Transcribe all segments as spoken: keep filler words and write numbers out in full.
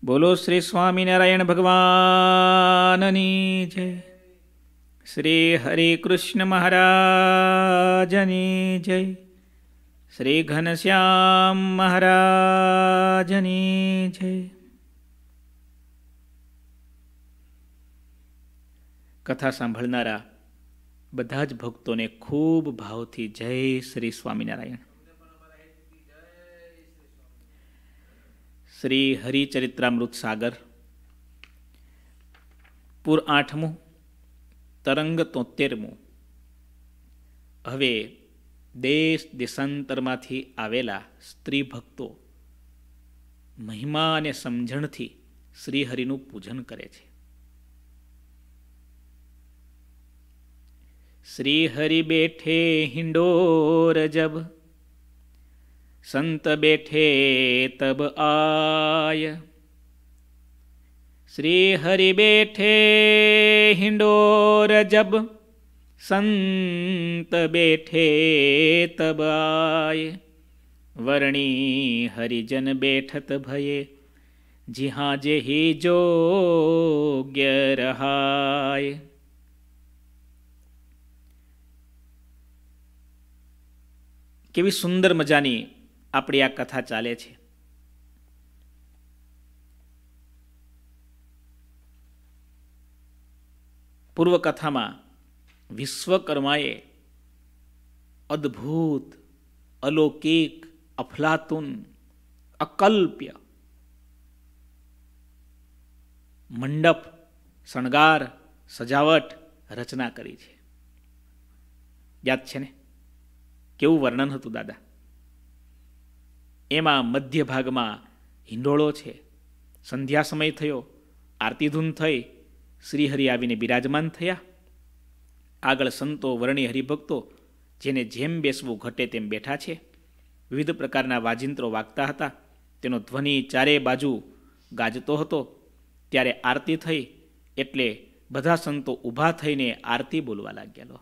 બોલો શ્રી સ્વામિનારાયણ ભગવાનની જય. શ્રી હરિ કૃષ્ણ મહારાજની જય. શ્રી ઘનશ્યામ મહારાજની જય. કથા સાંભળનારા બધા જ ભક્તોને ખૂબ ભાવથી જય શ્રી સ્વામિનારાયણ. શ્રી હરિચરિત્રામૃત સાગર પૂર આઠમું, તરંગ તોતેરમું. હવે દેશ દેશાંતરમાંથી આવેલા સ્ત્રી ભક્તો મહિમા અને સમજણથી શ્રીહરિનું પૂજન કરે છે. શ્રી હરિ બેઠે હિંડોર જબ, સંત બેઠે તબ આય. શ્રી હરિ બેઠે હિંડોર જબ, સંત બેઠે તબ આય. વર્ણી હરિજન બેઠત ભયે, જીહા જેહી જોગ્ય રહાય. કેવી સુંદર મજાની આપણી આ કથા ચાલે છે. પૂર્વકથામાં વિશ્વકર્માએ અદ્ભુત, અલૌકિક, અફલાતુન, અકલ્પ્ય મંડપ, શણગાર, સજાવટ, રચના કરી છે. યાદ છે ને કેવું વર્ણન હતું દાદા? એમાં મધ્ય ભાગમાં હિંડોળો છે. સંધ્યા સમય થયો, આરતીધૂન થઈ, શ્રીહરિ આવીને બિરાજમાન થયા. આગળ સંતો, વર્ણી હરિભક્તો જેને જેમ બેસવું ઘટે તેમ બેઠા છે. વિવિધ પ્રકારના વાજિંત્રો વાગતા હતા. તેનો ધ્વનિ ચારે બાજુ ગાજતો હતો. ત્યારે આરતી થઈ એટલે બધા સંતો ઊભા થઈને આરતી બોલવા લાગ્યા.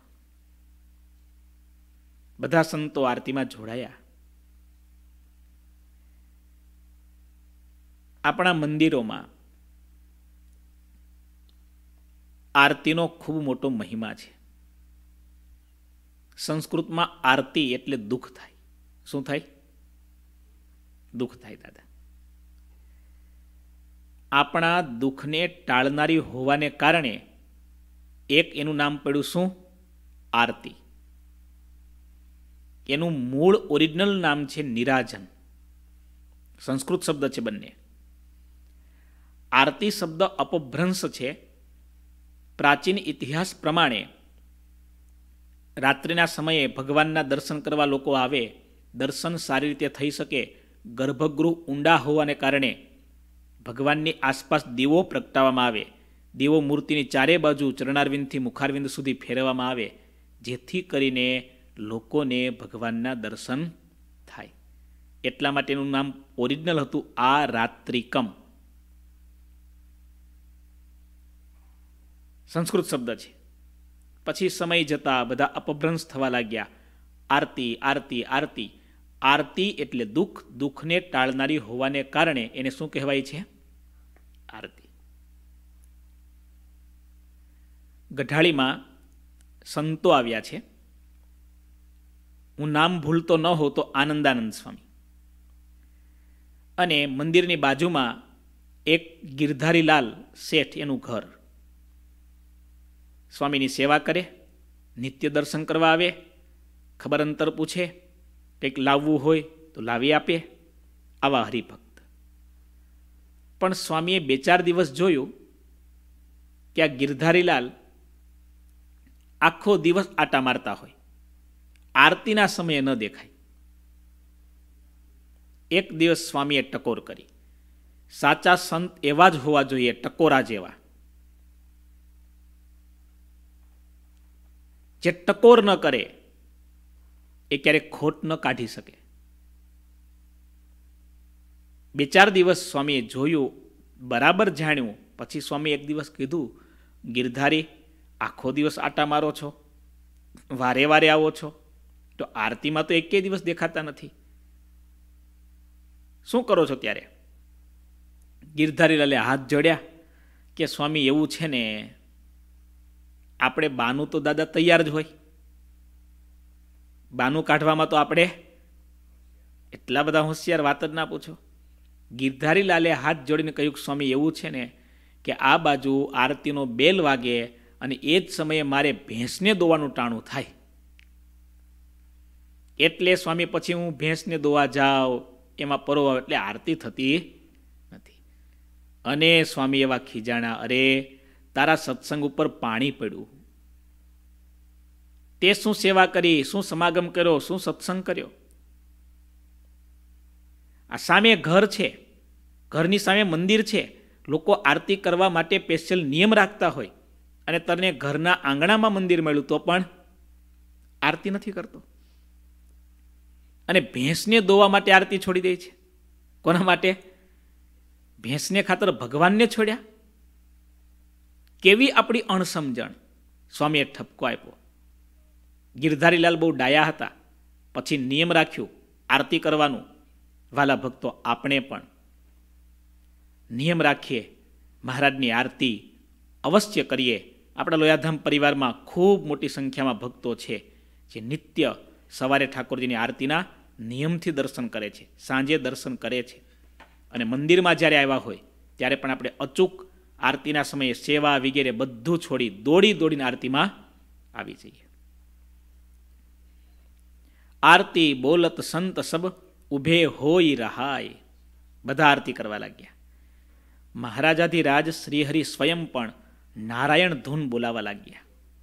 બધા સંતો આરતીમાં જોડાયા. આપણા મંદિરોમાં આરતીનો ખૂબ મોટો મહિમા છે. સંસ્કૃતમાં આરતી એટલે દુઃખ થાય. શું થાય? દુઃખ થાય દાદા. આપણા દુઃખને ટાળનારી હોવાને કારણે એક એનું નામ પડ્યું શું? આરતી. એનું મૂળ ઓરિજિનલ નામ છે નિરાજન. સંસ્કૃત શબ્દ છે બંને. આરતી શબ્દ અપભ્રંશ છે. પ્રાચીન ઇતિહાસ પ્રમાણે રાત્રિના સમયે ભગવાનના દર્શન કરવા લોકો આવે, દર્શન સારી રીતે થઈ શકે, ગર્ભગૃહ ઊંડા હોવાને કારણે ભગવાનની આસપાસ દીવો પ્રગટાવવામાં આવે. દીવો મૂર્તિની ચારે બાજુ ચરણારવિંદથી મુખારવિંદ સુધી ફેરવવામાં આવે, જેથી કરીને લોકોને ભગવાનના દર્શન થાય. એટલા માટેનું નામ ઓરિજિનલ હતું આ રાત્રિકમ. સંસ્કૃત શબ્દ છે. પછી સમય જતા બધા અપભ્રંશ થવા લાગ્યા. આરતી, આરતી, આરતી. આરતી એટલે દુઃખ. દુઃખને ટાળનારી હોવાને કારણે એને શું કહેવાય છે? આરતી. ગઢાળીમાં સંતો આવ્યા છે. હું નામ ભૂલતો ન હોઉં તો આનંદાનંદ સ્વામી. અને મંદિરની બાજુમાં એક ગિરધારીલાલ શેઠ, એનું ઘર. સ્વામીની સેવા કરે, નિત્ય દર્શન કરવા આવે, ખબર અંતર પૂછે, કંઈક લાવવું હોય તો લાવી આપે. આવા હરિભક્ત. પણ સ્વામીએ બે ચાર દિવસ જોયું કે આ ગિરધારીલાલ આખો દિવસ આટા મારતા હોય, આરતીના સમયે ન દેખાય. એક દિવસ સ્વામીએ ટકોર કરી. સાચા સંત એવા જ હોવા જોઈએ, ટકોરા જેવા, જે ટકોર ન કરે એ ક્યારેક ખોટ ન કાઢી શકે. બે ચાર દિવસ સ્વામીએ જોયું, બરાબર જાણ્યું. પછી સ્વામી એક દિવસ કીધું, ગિરધારી, આખો દિવસ આટા મારો છો, વારે વારે આવો છો, તો આરતીમાં તો એકેય દિવસ દેખાતા નથી. શું કરો છો ત્યારે? ગિરધારીલાલે હાથ જોડ્યા કે સ્વામી એવું છે ને, આપણે બાનું તો દાદા તૈયાર જ હોય, બાનું કાઢવામાં તો આપણે એટલા બધા હોશિયાર, વાત જ ના પૂછો. ગિરધારીલાલે હાથ જોડીને કહ્યું કે સ્વામી એવું છે ને કે આ બાજુ આરતીનો બેલ વાગે અને એ જ સમયે મારે ભેંસને દોવાનું ટાણું થાય, એટલે સ્વામી પછી હું ભેંસને દોવા જાઉં એમાં પરોવાવ એટલે આરતી થતી નથી. અને સ્વામી એવા ખીજાણા, અરે તારા સત્સંગ ઉપર પાણી પડ્યું, તે શું સેવા કરી, શું સમાગમ કર્યો, શું સત્સંગ કર્યો. આ સામે ઘર છે, ઘરની સામે મંદિર છે, લોકો આરતી કરવા માટે સ્પેશિયલ નિયમ રાખતા હોય, અને તને ઘરના આંગણામાં મંદિર મળ્યું તો પણ આરતી નથી કરતો. અને ભેંસને દોવા માટે આરતી છોડી દે છે. કોના માટે? ભેંસને ખાતર ભગવાનને છોડ્યા. કેવી આપણી અણસમજણ. સ્વામીએ ઠપકો આપ્યો. ગિરધારીલાલ બહુ ડાયા હતા, પછી નિયમ રાખ્યું આરતી કરવાનું. વાલા ભક્તો, આપણે પણ નિયમ રાખીએ, મહારાજની આરતી અવશ્ય કરીએ. આપણા લોયાધામ પરિવારમાં ખૂબ મોટી સંખ્યામાં ભક્તો છે જે નિત્ય સવારે ઠાકોરજીની આરતીના નિયમથી દર્શન કરે છે, સાંજે દર્શન કરે છે. અને મંદિરમાં જ્યારે આવ્યા હોય ત્યારે પણ આપણે અચૂક આરતીના સમયે સેવા વગેરે બધું છોડી દોડી દોડીને આરતીમાં આવી જઈએ. આરતી બોલત સંત સબ ઉભે હોઈ રહાય. બધા આરતી કરવા લાગ્યા. મહારાજાધિરાજ શ્રીહરિ સ્વયં પણ નારાયણ ધૂન બોલાવા લાગ્યા.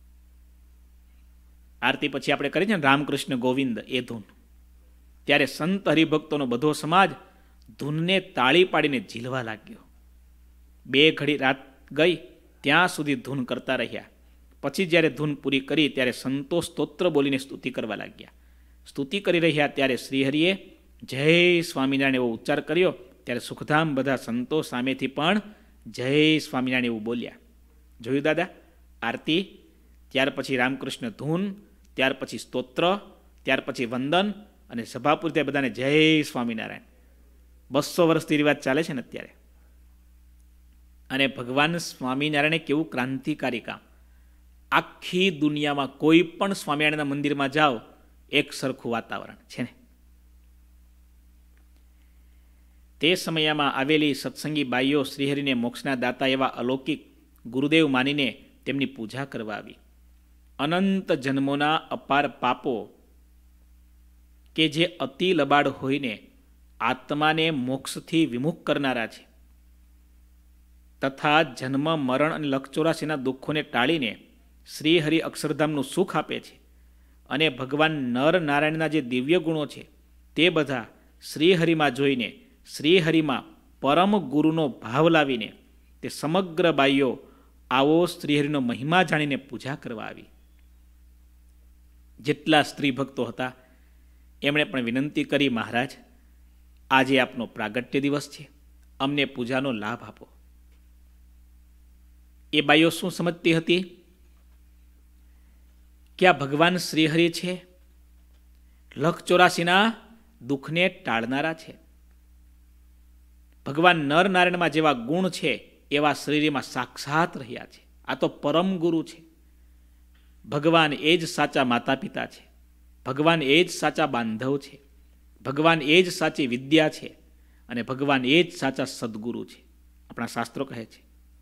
આરતી પછી આપણે કરીએ છીએ રામકૃષ્ણ ગોવિંદ, એ ધૂન. ત્યારે સંત હરિભક્તોનો બધો સમાજ ધૂનને તાળી પાડીને ઝીલવા લાગ્યો. બે ઘડી રાત ગઈ ત્યાં સુધી ધૂન કરતા રહ્યા. પછી જ્યારે ધૂન પૂરી કરી ત્યારે સંતો સ્તોત્ર બોલીને સ્તુતિ કરવા લાગ્યા. સ્તુતિ કરી રહ્યા ત્યારે શ્રીહરિએ જય સ્વામિનારાયણ એવો ઉચ્ચાર કર્યો. ત્યારે સુખધામ બધા સંતો સામેથી પણ જય સ્વામિનારાયણ એવું બોલ્યા. જોયું દાદા? આરતી, ત્યાર પછી રામકૃષ્ણ ધૂન, ત્યાર પછી સ્તોત્ર, ત્યાર પછી વંદન, અને સભાપુર ત્યાં બધાને જય સ્વામિનારાયણ. બસો વર્ષથી રિવાજ ચાલે છે ને અત્યારે. અને ભગવાન સ્વામિનારાયણે કેવું ક્રાંતિકારી કામ. આખી દુનિયામાં કોઈ પણ સ્વામિનારાયણના મંદિરમાં જાઓ, એક સરખું વાતાવરણ છે ને. તે સમયમાં આવેલી સત્સંગી બાઈઓ શ્રીહરિને મોક્ષના દાતા એવા અલૌકિક ગુરુદેવ માનીને તેમની પૂજા કરવા આવી. અનંત જન્મોના અપાર પાપો કે જે અતિ લબાડ હોઈને આત્માને મોક્ષથી વિમુખ કરનારા છે, તથા જન્મ મરણ અને લક્ષચોરાશીના દુઃખોને ટાળીને શ્રીહરિ અક્ષરધામનું સુખ આપે છે. અને ભગવાન નર નારાયણના જે દિવ્ય ગુણો છે તે બધા શ્રીહરિમાં જોઈને શ્રીહરિમાં પરમ ગુરુનો ભાવ લાવીને તે સમગ્ર બાઈઓ આવો શ્રીહરિનો મહિમા જાણીને પૂજા કરવા આવી. જેટલા સ્ત્રી ભક્તો હતા એમણે પણ વિનંતી કરી, મહારાજ આજે આપનો પ્રાગટ્ય દિવસ છે, અમને પૂજાનો લાભ આપો. એ બાઈઓ શું સમજતી હતી કે આ ભગવાન શ્રીહરિ છે, લખ ચોરાસીના દુઃખને ટાળનારા છે. ભગવાન નર નારાયણમાં જેવા ગુણ છે એવા શ્રીહરિમાં સાક્ષાત રહ્યા છે. આ તો પરમ ગુરુ છે. ભગવાન એ જ સાચા માતા પિતા છે. ભગવાન એ જ સાચા બાંધવ છે. ભગવાન એ જ સાચી વિદ્યા છે. અને ભગવાન એ જ સાચા સદગુરુ છે. આપણા શાસ્ત્રો કહે છે.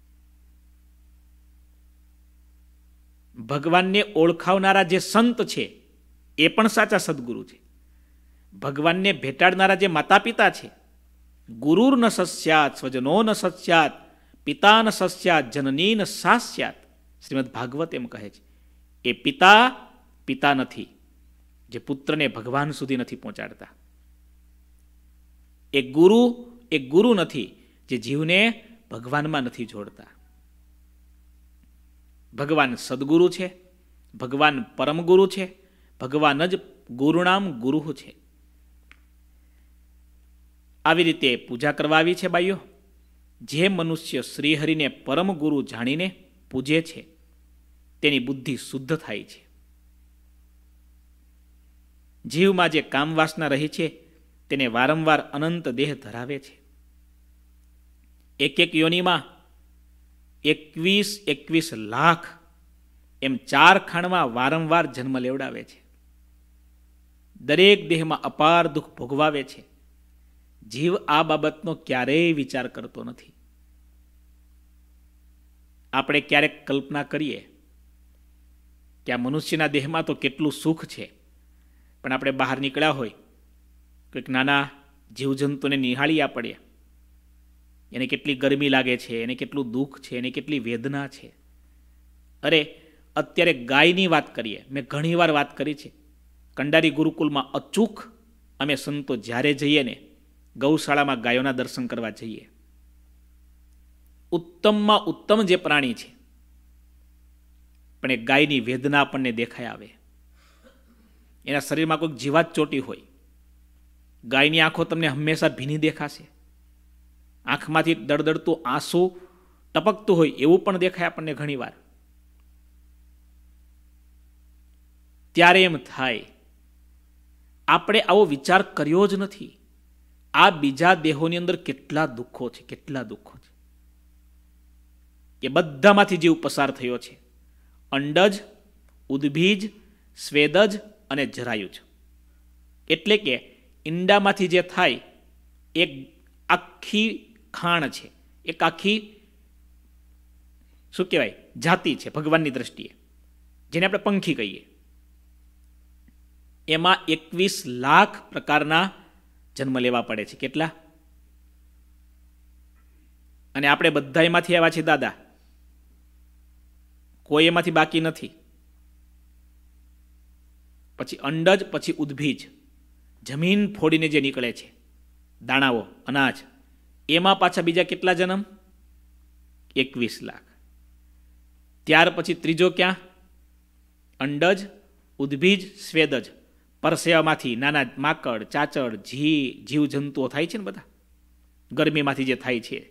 ભગવાનને ઓળખાવનારા જે સંત છે એ પણ સાચા સદગુરુ છે. ભગવાનને ભેટાડનારા જે માતા પિતા છે, ગુરુર ન સસ્યાત સ્વજનો ન સસ્યાત પિતા ન સસ્યાત જનની ન સાસ્યાત, શ્રીમદ ભાગવત એમ કહે છે. એ પિતા પિતા નથી જે પુત્રને ભગવાન સુધી નથી પહોંચાડતા. એ ગુરુ એ ગુરુ નથી જે જીવને ભગવાનમાં નથી જોડતા. ભગવાન સદગુરુ છે, ભગવાન પરમ ગુરુ છે, ભગવાન જ ગુરુણામ ગુરુ છે. આવી રીતે પૂજા કરવા આવી છે બાઈઓ. જે મનુષ્ય શ્રીહરિને પરમ ગુરુ જાણીને પૂજે છે તેની બુદ્ધિ શુદ્ધ થાય છે. જીવમાં જે કામવાસના રહી છે તેને વારંવાર અનંત દેહ ધરાવે છે. એક એક યોનિમાં એકવીસ એકવીસ લાખ એમ ચાર ખાણમાં વારંવાર જન્મ લેવડાવે છે. દરેક દેહમાં અપાર દુઃખ ભોગવાવે છે. જીવ આ બાબતનો ક્યારેય વિચાર કરતો નથી. આપણે ક્યારેક કલ્પના કરીએ કે આ મનુષ્યના દેહમાં તો કેટલું સુખ છે, પણ આપણે બહાર નીકળ્યા હોય કોઈક નાના જીવજંતુને નિહાળ્યા પડ્યા, એને કેટલી ગરમી લાગે છે, એને કેટલું દુઃખ છે, એને કેટલી વેદના છે. અરે અત્યારે ગાયની વાત કરીએ, મેં ઘણીવાર વાત કરી છે. કંડારી ગુરુકુલમાં અચૂક અમે સંતો જ્યારે જઈએ ને ગૌશાળામાં ગાયોના દર્શન કરવા જઈએ. ઉત્તમમાં ઉત્તમ જે પ્રાણી છે, પણ એ ગાયની વેદના આપણને દેખાય આવે. એના શરીરમાં કોઈક જીવાત ચોટી હોય, ગાયની આંખો તમને હંમેશા ભીની દેખાશે. આંખમાંથી દળદળતું આંસુ ટપકતું હોય એવું પણ દેખાય આપણને ઘણીવાર. ત્યારે એમ થાય આપણે આવો વિચાર કર્યો જ નથી. આ બીજા દેહોની અંદર કેટલા દુઃખો છે, કેટલા દુઃખો છે. એ બધામાંથી જીવ પસાર થયો છે. અંડજ, ઉદ્ભીજ, સ્વેદજ અને જરાયુજ. એટલે કે ઈંડામાંથી જે થાય એક આખી ખાણ છે, એક આખી શું કહેવાય જાતિ છે ભગવાનની દ્રષ્ટિએ, જેને આપણે પંખી કહીએ. એમાં એકવીસ લાખ પ્રકારના જન્મ લેવા પડે છે. કેટલા? અને આપણે બધા એમાંથી આવ્યા છીએ દાદા, કોઈ એમાંથી બાકી નથી. પછી અંડજ, પછી ઉદ્ભીજ, જમીન ફોડીને જે નીકળે છે દાણાઓ, અનાજ, એમાં પાછા બીજા કેટલા જન્મ? એકવીસ લાખ. ત્યાર પછી ત્રીજો ક્યાં? અંડજ, ઉદ્ભીજ, સ્વેદજ. પરસેવામાંથી નાના માકડ, ચાચડ, જી જીવજંતુઓ થાય છે ને બધા, ગરમીમાંથી જે થાય છે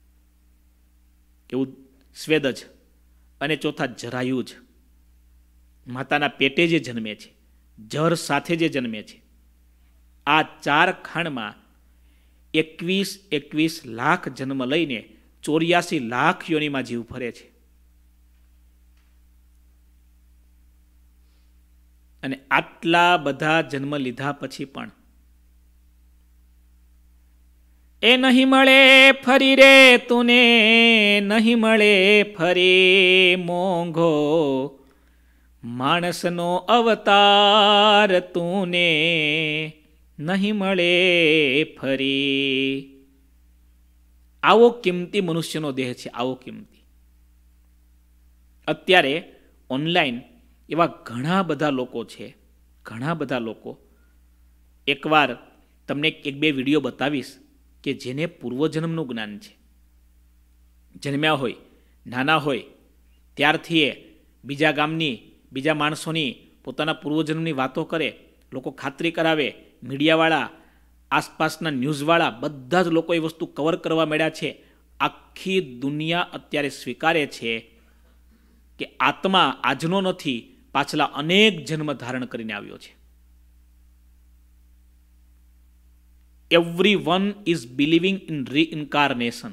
એવું સ્વેદજ. અને ચોથા જરાયુજ, માતાના પેટે જે જન્મે છે, જર સાથે જે જન્મે છે. આ ચાર ખાણમાં એકવીસ એકવીસ લાખ જન્મ લઈને ચોર્યાસી લાખ યોનિમાં જીવ ફરે છે. અને આટલા બધા જન્મ લીધા પછી પણ એ નહીં મળે ફરી રે તુને, નહીં મળે ફરી મોંઘો, માણસનો અવતાર તુને નહીં મળે ફરી. આવો કિંમતી મનુષ્યનો દેહ છે, આવો કિંમતી. અત્યારે ઓનલાઈન એવા ઘણા બધા લોકો છે, ઘણા બધા લોકો. એકવાર તમને એક બે વિડીયો બતાવીશ કે જેને પૂર્વજન્મનું જ્ઞાન છે. જન્મ્યા હોય, નાના હોય ત્યારથી એ બીજા ગામની, બીજા માણસોની પોતાના પૂર્વજન્મની વાતો કરે, લોકો ખાતરી કરાવે. મીડિયાવાળા, આસપાસના ન્યૂઝવાળા બધા જ લોકો એ વસ્તુ કવર કરવા માંડ્યા છે. આખી દુનિયા અત્યારે સ્વીકારે છે કે આત્મા આજનો નથી, પાછલા અનેક જન્મ ધારણ કરીને આવ્યો છે. Every one is believing in reincarnation.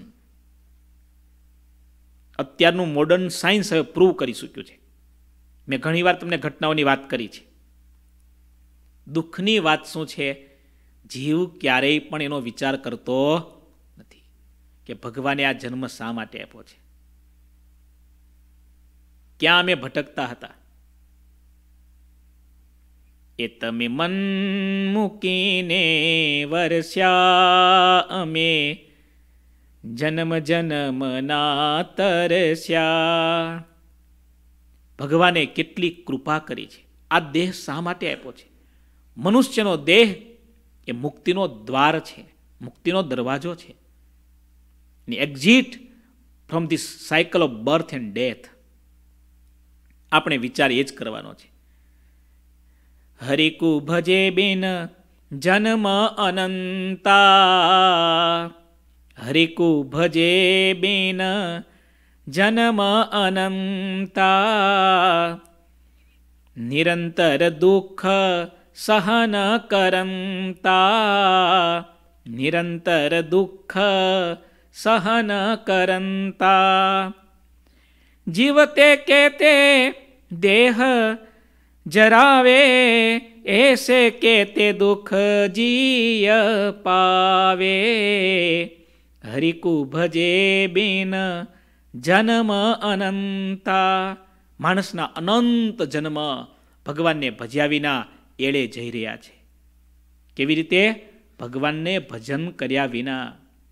અત્યારનું મોડર્ન સાયન્સ હવે પ્રૂવ કરી ચૂક્યું છે. મેં ઘણીવાર તમને ઘટનાઓની વાત કરી છે. દુઃખની વાત શું છે? જીવ ક્યારેય પણ એનો વિચાર કરતો નથી કે ભગવાને આ જન્મ શા માટે આપ્યો છે. ક્યાં અમે ભટકતા હતા? એ તમે મન મૂકીને વરસ્યા અમે, જન્મ જન્મના તરસ્યા. ભગવાને કેટલી કૃપા કરી છે. આ દેહ શા માટે આપ્યો છે? મનુષ્યનો દેહ એ મુક્તિનો દ્વાર છે, મુક્તિનો દરવાજો છે. Exit from this cycle of birth and death. આપણે વિચાર એ જ કરવાનો છે. હરિકુ ભજે બિન જન્મ અનંતા, હરિકુ ભજે બિન જન્મ અનંતા, નિરંતર દુઃખ સહન કરંતા, નિરંતર દુઃખ સહન કરંતા. જીવતે કેતે દેહ જરાવે, એસે કેતે દુઃખ જીય પાવે. હરિકુ ભજે બિન જન્મ અનંતા. માણસના અનંત જન્મ ભગવાનને ભજ્યા વિના એળે જઈ રહ્યા છે. કેવી રીતે? ભગવાનને ભજન કર્યા વિના.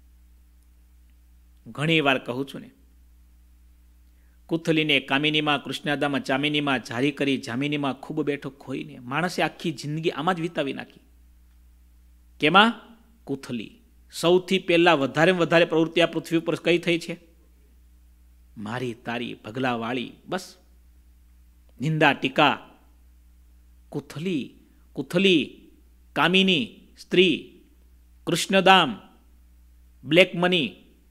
ઘણી વાર કહું છું ને, કુથલીને કામિનીમાં, કૃષ્ણાદામાં, ચામિનીમાં, જારી કરી જામિનીમાં ખૂબ બેઠો ખોઈને માણસે આખી જિંદગી આમાં જ વિતાવી નાખી. કેમાં? કુથલી. સૌથી પહેલા વધારે વધારે પ્રવૃત્તિ આ પૃથ્વી ઉપર કઈ થઈ છે? મારી તારી ભગલાવાળી. બસ નિંદા ટીકા. કુથલી કુથલી કામિની સ્ત્રી, કૃષ્ણદામ, બ્લેક મની,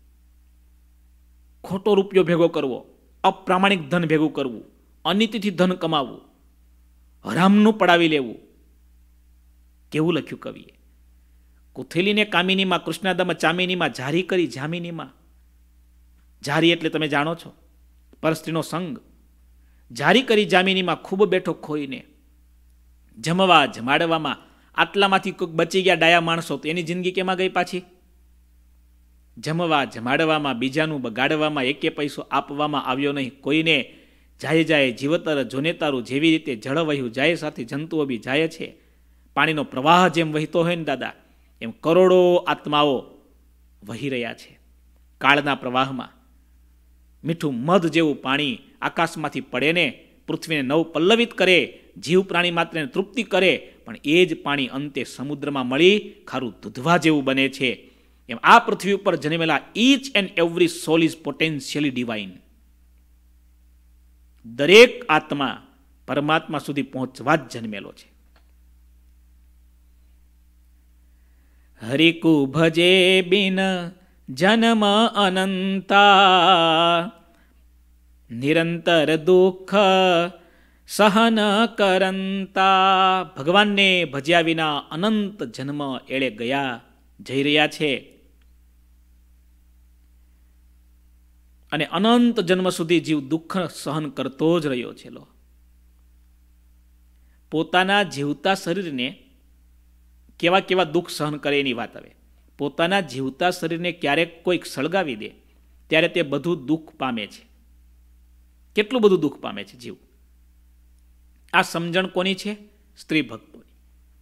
ખોટો રૂપિયો ભેગો કરવો, અપ્રામાણિક ધન ભેગું કરવું, અનીતિથી ધન કમાવવું, હરામનું પડાવી લેવું. કેવું લખ્યું કવિએ? કુથલીને કામિનીમાં, કૃષ્ણાદામાં, ચામિનીમાં, જારી કરી જામિનીમાં. જારી એટલે તમે જાણો છો, પરસ્ત્રીનો સંગ. જારી કરી જામિનીમાં ખૂબ બેઠો ખોઈને જમવા જમાડવામાં. આટલામાંથી કોઈક બચી ગયા ડાયા માણસો, તો એની જિંદગી કેમાં ગઈ પાછી? જમવા જમાડવામાં, બીજાનું બગાડવામાં, એકે પૈસો આપવામાં આવ્યો નહીં કોઈને. જાય જાય જીવતર જોને તારું, જેવી રીતે જળ વહ્યું જાય સાથે જંતુઓ બી જાય છે. પાણીનો પ્રવાહ જેમ વહેતો હોય ને દાદા, એમ કરોડો આત્માઓ વહી રહ્યા છે કાળના પ્રવાહમાં. મીઠું મધ જેવું પાણી આકાશમાંથી પડે ને પૃથ્વીને નવ પલ્લવિત કરે, જીવ પ્રાણી માત્રને તૃપ્તિ કરે, પણ એ જ પાણી અંતે સમુદ્રમાં મળી ખારું દૂધવા જેવું બને છે. એમ આ પૃથ્વી ઉપર જન્મેલા each and every soul is potentially divine. દરેક આત્મા પરમાત્મા સુધી પહોંચવા જ જન્મેલો છે. હરિકુ ભજે બિન જન્મ અનંતા. નિરંતર દુઃખ સહન કરંતા. ભગવાનને ભજ્યા વિના અનંત જન્મ એળે ગયા જઈ રહ્યા છે. અને અનંત જન્મ સુધી જીવ દુઃખ સહન કરતો જ રહ્યો છે. લો, પોતાના જીવતા શરીરને કેવા કેવા દુઃખ સહન કરે એની વાત આવે. પોતાના જીવતા શરીરને ક્યારેક કોઈક સળગાવી દે ત્યારે તે બધું દુઃખ પામે છે. કેટલું બધું દુઃખ પામે છે જીવ. આ સમજણ કોની છે? સ્ત્રી ભક્તોની.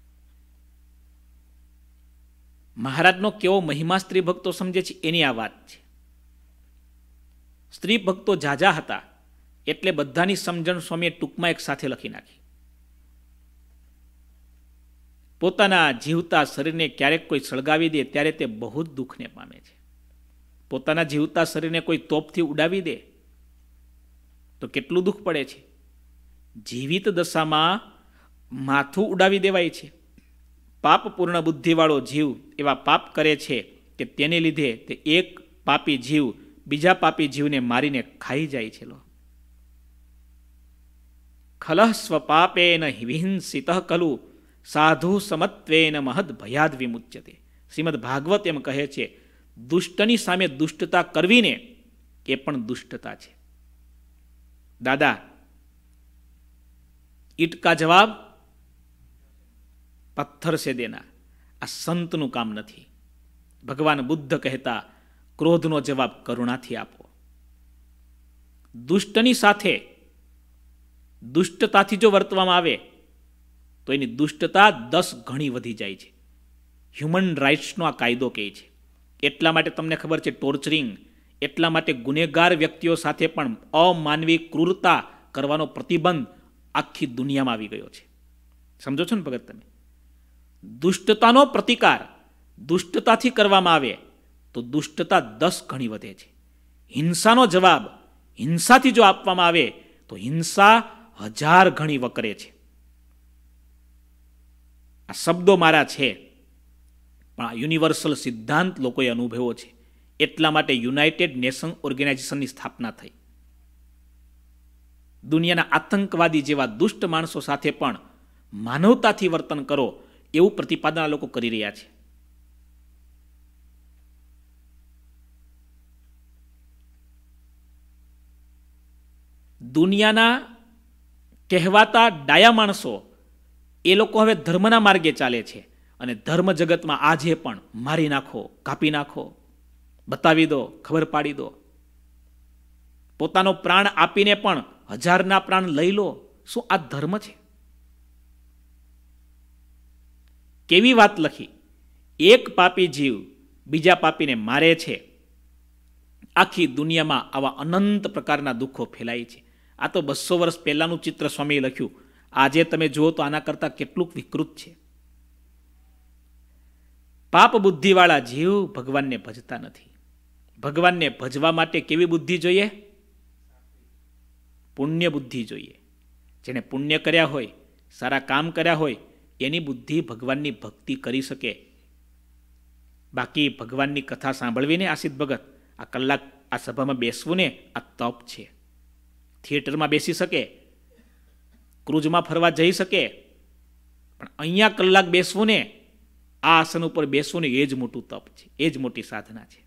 મહારાજનો કેવો મહિમા સ્ત્રી ભક્તો સમજે છે એની આ વાત છે. સ્ત્રી ભક્તો ઝાઝા હતા એટલે બધાની સમજણ સ્વામીએ ટૂંકમાં એક સાથે લખી નાખી. પોતાના જીવતા શરીરને ક્યારેક કોઈ સળગાવી દે ત્યારે તે બહુ જ દુઃખને પામે છે. પોતાના જીવતા શરીરને કોઈ તોપથી ઉડાવી દે તો કેટલું દુઃખ પડે છે. જીવિત દશામાં માથું ઉડાવી દેવાય છે. પાપપૂર્ણ બુદ્ધિવાળો જીવ એવા પાપ કરે છે કે તેને લીધે તે એક પાપી જીવ બીજા પાપી જીવને મારીને ખાઈ જાય છે. લો, ખલઃ સ્વપાપેન વિહિંસિતઃ ખલુ સાધુ સમત્વેન મહદ ભયાદ વિમુચ્યતે. શ્રીમદ ભાગવત એમ કહે છે, દુષ્ટની સામે દુષ્ટતા કરવીને એ પણ દુષ્ટતા છે. દાદા, ઈટ કા જવાબ પથ્થર સે દેના. આ સંતનું કામ નથી. ભગવાન બુદ્ધ કહેતા, ક્રોધનો જવાબ કરુણાથી આપો. દુષ્ટની સાથે દુષ્ટતાથી જો વર્તવામાં આવે તો એની દુષ્ટતા દસ ગણી વધી જાય છે. હ્યુમન રાઇટ્સનો આ કાયદો કહે છે. એટલા માટે તમને ખબર છે ટોર્ચરિંગ, એટલા માટે ગુનેગાર વ્યક્તિઓ સાથે પણ અમાનવી ક્રૂરતા કરવાનો પ્રતિબંધ આખી દુનિયામાં આવી ગયો છે. સમજો છો ને ભગત તમે? દુષ્ટતાનો પ્રતિકાર દુષ્ટતાથી કરવામાં આવે તો દુષ્ટતા દસ ગણી વધે છે. હિંસાનો જવાબ હિંસાથી જો આપવામાં આવે તો હિંસા હજાર ગણી વકરે છે. આ શબ્દો મારા છે, પણ આ યુનિવર્સલ સિદ્ધાંત લોકોએ અનુભવ્યો છે. એટલા માટે યુનાઇટેડ નેશન ઓર્ગેનાઇઝેશનની સ્થાપના થઈ. દુનિયાના આતંકવાદી જેવા દુષ્ટ માણસો સાથે પણ માનવતાથી વર્તન કરો એવું પ્રતિપાદન લોકો કરી રહ્યા છે. દુનિયાના કહેવાતા ડાયા માણસો એ લોકો હવે ધર્મના માર્ગે ચાલે છે અને ધર્મ જગતમાં આજે પણ મારી નાખો, કાપી નાખો, બતાવી દો, ખબર પાડી દો, પોતાનો પ્રાણ આપીને પણ હજારના પ્રાણ લઈ લો. શું આ ધર્મ છે? કેવી વાત લખી! એક પાપી જીવ બીજા પાપીને મારે છે. આખી દુનિયામાં આવા અનંત પ્રકારના દુઃખો ફેલાય છે. આ તો બસો વર્ષ પહેલાનું ચિત્ર સ્વામીએ લખ્યું. આજે તમે જુઓ તો આના કરતાં કેટલું વિકૃત છે. પાપ બુદ્ધિવાળા જીવ ભગવાનને ભજતા નથી. ભગવાનને ભજવા માટે કેવી બુદ્ધિ જોઈએ? પુણ્ય બુદ્ધિ જોઈએ. જેણે પુણ્ય કર્યા હોય, સારા કામ કર્યા હોય, એની બુદ્ધિ ભગવાનની ભક્તિ કરી શકે. બાકી ભગવાનની કથા સાંભળવીને આસિત ભગત આ કલાક આ સભામાં બેસવું ને આ તપ છે. થિયેટરમાં બેસી શકે, ક્રૂઝમાં ફરવા જઈ શકે, પણ અહીંયા કલાક બેસવું ને, આ આસન ઉપર બેસવું ને, એ જ મોટું તપ છે, એ જ મોટી સાધના છે.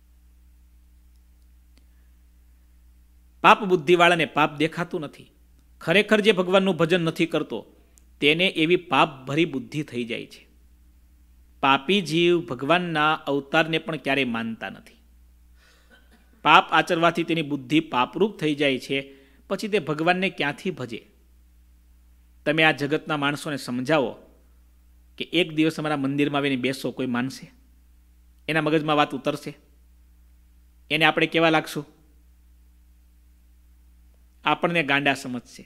પાપ બુદ્ધિવાળાને પાપ દેખાતું નથી. ખરેખર જે ભગવાનનું ભજન નથી કરતો તેને એવી પાપ ભરી બુદ્ધિ થઈ જાય છે. પાપી જીવ ભગવાનના અવતારને પણ ક્યારેય માનતા નથી. પાપ આચરવાથી તેની બુદ્ધિ પાપરૂપ થઈ જાય છે. પછી તે ભગવાનને ક્યાંથી ભજે? તમે આ જગતના માણસોને સમજાવો કે એક દિવસ અમારા મંદિરમાં આવીને બેસો, કોઈ માનશે? એના મગજમાં વાત ઉતરશે? એને આપણે કેવા લાગશું? આપણને ગાંડા સમજશે.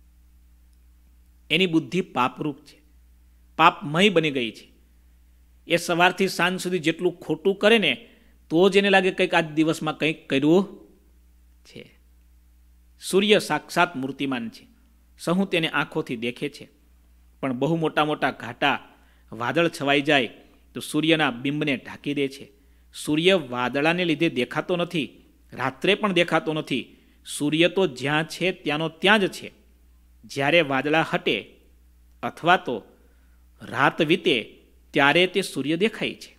એની બુદ્ધિ પાપરૂપ છે, પાપમય બની ગઈ છે. એ સવારથી સાંજ સુધી જેટલું ખોટું કરે ને તો જ એને લાગે કંઈક આજ દિવસમાં કંઈક કર્યું છે. સૂર્ય સાક્ષાત મૂર્તિમાન છે, સહુ તેને આંખોથી દેખે છે, પણ બહુ મોટા મોટા ઘાટા વાદળ છવાઈ જાય તો સૂર્યના બિંબને ઢાંકી દે છે. સૂર્ય વાદળાને લીધે દેખાતો નથી, રાત્રે પણ દેખાતો નથી. સૂર્ય તો જ્યાં છે ત્યાંનો ત્યાં જ છે. જ્યારે વાદળા હટે અથવા તો રાત વીતે ત્યારે તે સૂર્ય દેખાય છે.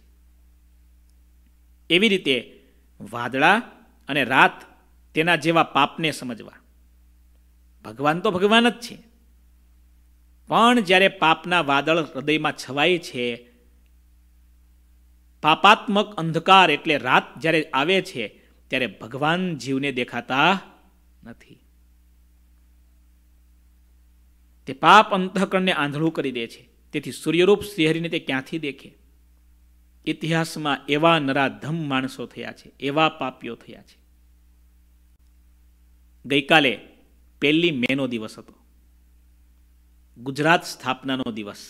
એવી રીતે વાદળા અને રાત તેના જેવા પાપને સમજવા. ભગવાન તો ભગવાન જ છે, પણ જ્યારે પાપના વાદળ હૃદયમાં છવાય છે, પાપાત્મક અંધકાર એટલે રાત જ્યારે આવે છે ત્યારે ભગવાન જીવને દેખાતા નથી. તે પાપ અંતઃકરણને આંધળું કરી દે છે. તેથી સૂર્યરૂપ શ્રીહરિને તે ક્યાંથી દેખે? ઇતિહાસમાં એવા નરાધમ માણસો થયા છે, એવા પાપીઓ થયા છે. ગઈકાલે પહેલી મે નો દિવસ હતો, ગુજરાત સ્થાપનાનો દિવસ.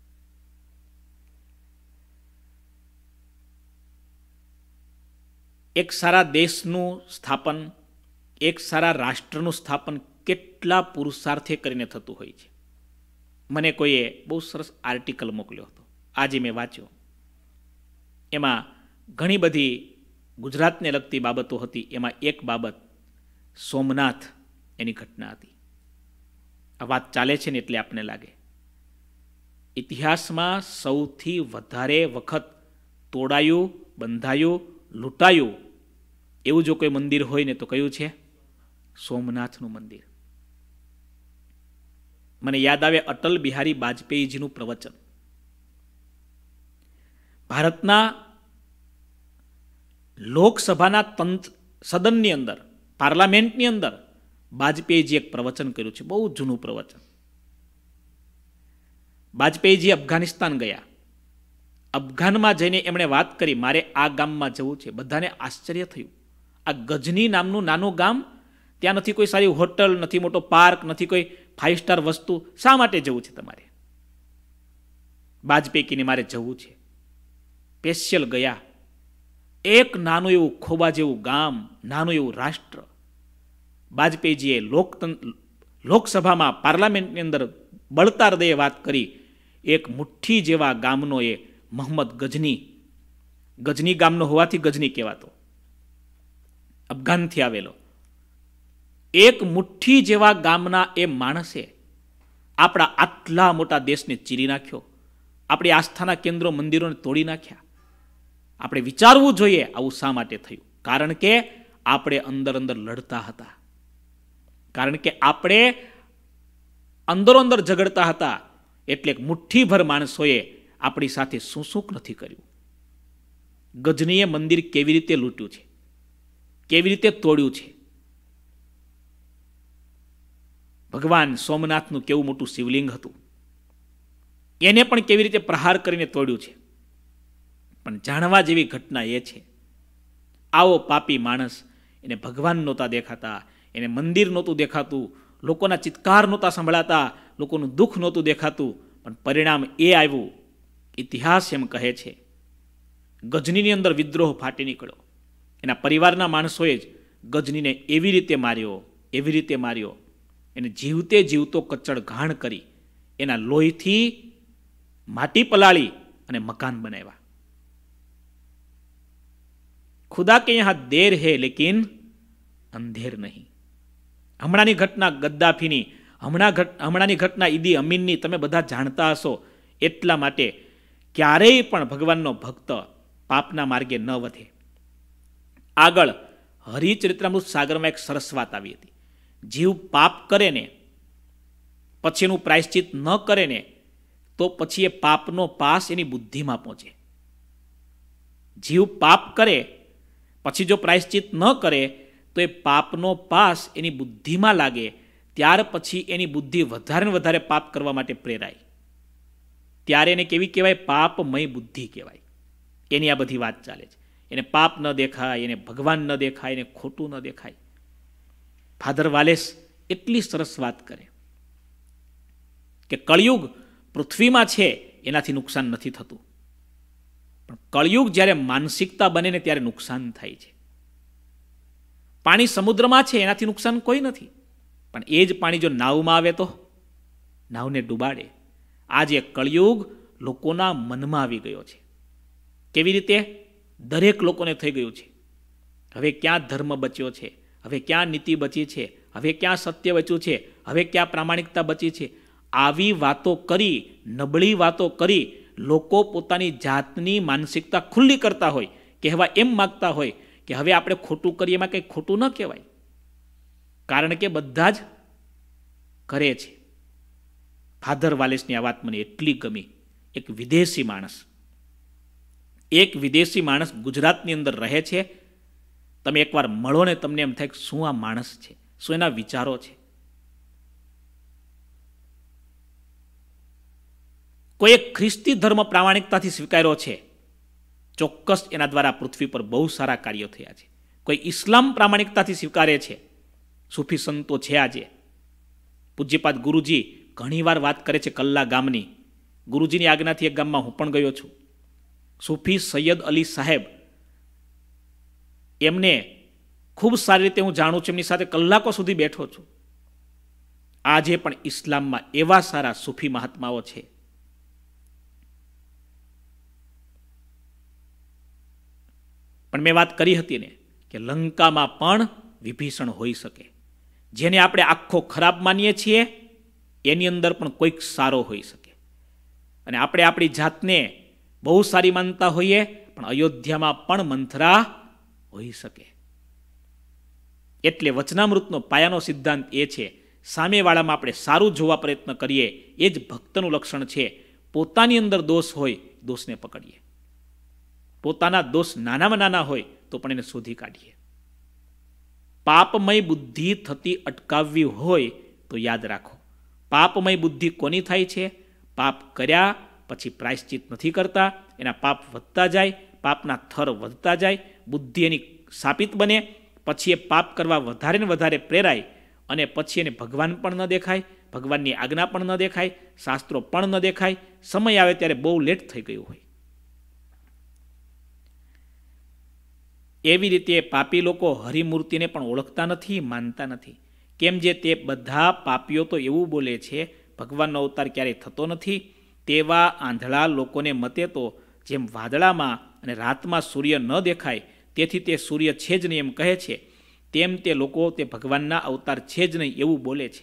એક સારા દેશનું સ્થાપન, એક સારા રાષ્ટ્રનું સ્થાપન કેટલા પુરુષાર્થે કરીને થતું હોય છે. મને કોઈએ બહુ સરસ આર્ટિકલ મોકલ્યો હતો, આજે મેં વાંચ્યો. એમાં ઘણી બધી ગુજરાતને લગતી બાબતો હતી. એમાં એક બાબત સોમનાથ એની ઘટના હતી. આ વાત ચાલે છે ને એટલે આપને લાગે ઇતિહાસમાં સૌથી વધારે વખત તોડાયું, બંધાયું, લૂંટાયું એવું જો કોઈ મંદિર હોય ને તો કયું છે? સોમનાથનું મંદિર. મને યાદ આવે અટલ બિહારી વાજપેયીજીનું પ્રવચન. ભારતના લોકસભાના તંત્ર સદનની અંદર, પાર્લામેન્ટની અંદર વાજપેયીજી એક પ્રવચન કર્યું છે, બહુ જૂનું પ્રવચન. વાજપેયીજી અફઘાનિસ્તાન ગયા. અફઘાનમાં જઈને એમણે વાત કરી, મારે આ ગામમાં જવું છે. બધાને આશ્ચર્ય થયું. આ ગજની નામનું નાનું ગામ, ત્યાં નથી કોઈ સારી હોટલ, નથી મોટો પાર્ક, નથી કોઈ ફાઇવ સ્ટાર વસ્તુ, શા માટે જવું છે તમારે? વાજપેયીને મારે જવું છે. સ્પેશિયલ ગયા. એક નાનું એવું ખોબા જેવું ગામ, નાનું એવું રાષ્ટ્ર. વાજપેયીજીએ લોકતંત્ર લોકસભામાં પાર્લામેન્ટની અંદર બળતા હૃદયે વાત કરી. એક મુઠ્ઠી જેવા ગામનો એ મોહમ્મદ ગજની, ગજની ગામનો હોવાથી ગજની કહેવાતો, અફઘાનથી આવેલો. એક મુઠ્ઠી જેવા ગામના એ માણસે આપણા આટલા મોટા દેશને ચીરી નાખ્યો, આપણી આસ્થાના કેન્દ્રો, મંદિરોને તોડી નાખ્યા. આપણે વિચારવું જોઈએ આવું શા માટે થયું? કારણ કે આપણે અંદર અંદર લડતા હતા. કારણ કે આપણે અંદરો અંદર ઝઘડતા હતા એટલે મુઠ્ઠીભર માણસોએ આપણી સાથે શું શું નથી કર્યું. ગજનીએ મંદિર કેવી રીતે લૂંટ્યું છે, કેવી રીતે તોડ્યું છે. ભગવાન સોમનાથનું કેવું મોટું શિવલિંગ હતું, એને પણ કેવી રીતે પ્રહાર કરીને તોડ્યું છે. પણ જાણવા જેવી ઘટના એ છે, આવો પાપી માણસ, એને ભગવાન નહોતા દેખાતા, એને મંદિર નહોતું દેખાતું, લોકોના ચિત્કાર નહોતા સંભળાતા, લોકોનું દુઃખ નહોતું દેખાતું, પણ પરિણામ એ આવ્યું. ઇતિહાસ એમ કહે છે, ગજનીની અંદર વિદ્રોહ ફાટી નીકળ્યો. એના પરિવારના માણસોએ જ ગજનીને એવી રીતે માર્યો, એવી રીતે માર્યો, એને જીવતે જીવતો કચ્ચડ ઘાણ કરી એના લોહીથી માટી પલાળી અને મકાન બનાવ્યા. ખુદા કે યહાં દેર હૈ લેકિન અંધેર નહીં. હમણાંની ઘટના ગદ્દાફીની, હમણાં હમણાંની ઘટના ઈદી અમીનની તમે બધા જાણતા હશો. એટલા માટે ક્યારેય પણ ભગવાનનો ભક્ત પાપના માર્ગે ન વધે. આગળ હરિચરિત્રામૃત સાગરમાં એક સરસ વાત આવી હતી. જીવ પાપ કરે ને પછી એનું પ્રાયશ્ચિત ન કરે ને તો પછી એ પાપનો પાસ એની બુદ્ધિમાં પહોંચે. જીવ પાપ કરે પછી જો પ્રાયશ્ચિત ન કરે તો એ પાપનો પાસ એની બુદ્ધિમાં લાગે, ત્યાર પછી એની બુદ્ધિ વધારે ને વધારે પાપ કરવા માટે પ્રેરાય. ત્યારે એને કેવી કહેવાય? પાપમય બુદ્ધિ કહેવાય. એની આ બધી વાત ચાલે છે. એને પાપ ન દેખાય, એને ભગવાન ન દેખાય, એને ખોટું ન દેખાય. ફાધર વાલેસ એટલી સરસ વાત કરે કે કળિયુગ પૃથ્વીમાં છે એનાથી નુકસાન નથી થતું, પણ કળિયુગ જ્યારે માનસિકતા બને ને ત્યારે નુકસાન થાય છે. પાણી સમુદ્રમાં છે એનાથી નુકસાન કોઈ નથી, પણ એ જ પાણી જો નાવમાં આવે તો નાવને ડૂબાડે. આજે કળિયુગ લોકોના મનમાં આવી ગયો છે. કેવી રીતે? દરેક લોકોને થઈ ગયું છે. હવે ક્યાં ધર્મ બચ્યો છે? હવે ક્યાં નીતિ બચી છે? હવે ક્યાં સત્ય બચ્યું છે? હવે ક્યાં પ્રામાણિકતા બચી છે? આવી વાતો કરી, નબળી વાતો કરી લોકો પોતાની જાતની માનસિકતા ખુલ્લી કરતા હોય, કહેવા એમ માગતા હોય કે હવે આપણે ખોટું કરીએ એમાં કંઈ ખોટું ન કહેવાય, કારણ કે બધા જ કરે છે. ફાધર વાલેસની આ વાત મને એટલી ગમી. એક વિદેશી માણસ એક વિદેશી માણસ ગુજરાતની અંદર રહે છે. તમે એકવાર મળો ને તમને એમ થાય કે શું આ માણસ છે, શું એના વિચારો છે. કોઈ એક ખ્રિસ્તી ધર્મ પ્રામાણિકતાથી સ્વીકાર્યો છે, ચોક્કસ એના દ્વારા પૃથ્વી પર બહુ સારા કાર્યો થયા છે. કોઈ ઇસ્લામ પ્રામાણિકતાથી સ્વીકારે છે, સૂફી સંતો છે. આજે પૂજ્યપાદ ગુરુજી ઘણીવાર વાત કરે છે કલ્લા ગામની. ગુરુજીની આજ્ઞાથી એક ગામમાં હું પણ ગયો છું. સૂફી સૈયદ અલી સાહેબ, એમને ખૂબ સારી રીતે હું જાણું છું, એમની સાથે કલાકો સુધી બેઠો છું. આજે પણ ઇસ્લામમાં એવા સારા સૂફી મહાત્માઓ છે. પણ મેં વાત કરી હતી ને કે લંકામાં પણ વિભીષણ હોઈ શકે. જેને આપણે આખો ખરાબ માનીએ છીએ એની અંદર પણ કોઈક સારો હોઈ શકે. અને આપણે આપણી જાતને બહુ સારી માનતા હોઈએ, પણ અયોધ્યામાં પણ મંથરા હોઈ શકે. એટલે વચનામૃતનો પાયાનો સિદ્ધાંત એ છે, સામેવાળામાં આપણે સારું જોવા પ્રયત્ન કરીએ એ જ ભક્તનું લક્ષણ છે. પોતાની અંદર દોષ હોય, દોષને પકડીએ. પોતાના દોષ નાનામાં નાના હોય તો પણ એને શોધી કાઢીએ. પાપમય બુદ્ધિ થતી અટકાવવી હોય તો યાદ રાખો, પાપમય બુદ્ધિ કોની થાય છે? પાપ કર્યા પછી પ્રાયશ્ચિત નથી કરતા, એના પાપ વધતા જાય, પાપના થર વધતા જાય, બુદ્ધિ એની શાપિત બને, પછી એ પાપ કરવા વધારે ને વધારે પ્રેરાય, અને પછી એને ભગવાન પણ ન દેખાય, ભગવાનની આજ્ઞા પણ ન દેખાય, શાસ્ત્રો પણ ન દેખાય. સમય આવે ત્યારે બહુ લેટ થઈ ગયું હોય. એવી રીતે પાપી લોકો હરિમૂર્તિને પણ ઓળખતા નથી, માનતા નથી. કેમ જે તે બધા પાપીઓ તો એવું બોલે છે ભગવાનનો અવતાર ક્યારેય થતો નથી. તેવા આંધળા લોકોને મતે તો જેમ વાદળામાં અને રાતમાં સૂર્ય ન દેખાય તેથી તે સૂર્ય છે જ નહીં એમ કહે છે, તેમ તે લોકો તે ભગવાનના અવતાર છે જ નહીં એવું બોલે છે.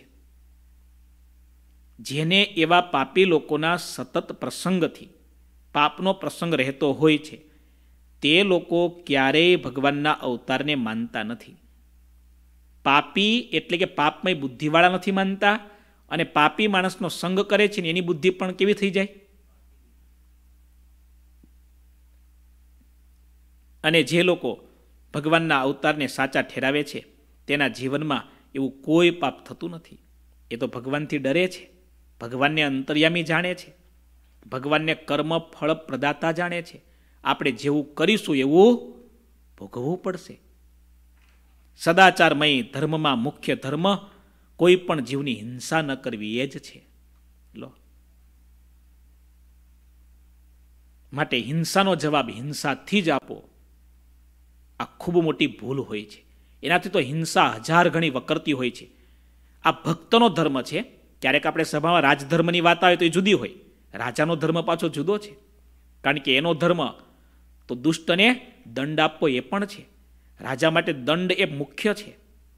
જેને એવા પાપી લોકોના સતત પ્રસંગથી પાપનો પ્રસંગ રહેતો હોય છે, તે લોકો ક્યારેય ભગવાનના અવતારને માનતા નથી. પાપી એટલે કે પાપમય બુદ્ધિવાળા નથી માનતા, અને પાપી માણસનો સંગ કરે છે ને એની બુદ્ધિ પણ કેવી થઈ જાય. અને જે લોકો ભગવાનના અવતારને સાચા ઠેરાવે છે તેના જીવનમાં એવું કોઈ પાપ થતું નથી. એ તો ભગવાનથી ડરે છે, ભગવાનને અંતર્યામી જાણે છે, ભગવાનને કર્મ ફળ પ્રદાતા જાણે છે. આપણે જેવું કરીશું એવું ભોગવવું પડશે. સદાચારમય ધર્મમાં મુખ્ય ધર્મ કોઈ પણ જીવની હિંસા ન કરવી એ જ છે. લો, માટે હિંસાનો જવાબ હિંસાથી જ આપો. આ ખૂબ મોટી ભૂલ હોય છે. એનાથી તો હિંસા હજાર ગણી વકરતી હોય છે. આ ભક્તનો ધર્મ છે. ક્યારેક આપણે સભામાં રાજધર્મની વાત આવે તો એ જુદી હોય, રાજાનો ધર્મ પાછો જુદો છે. કારણ કે એનો ધર્મ તો દુષ્ટને દંડ આપવો એ પણ છે. રાજા માટે દંડ એ મુખ્ય છે.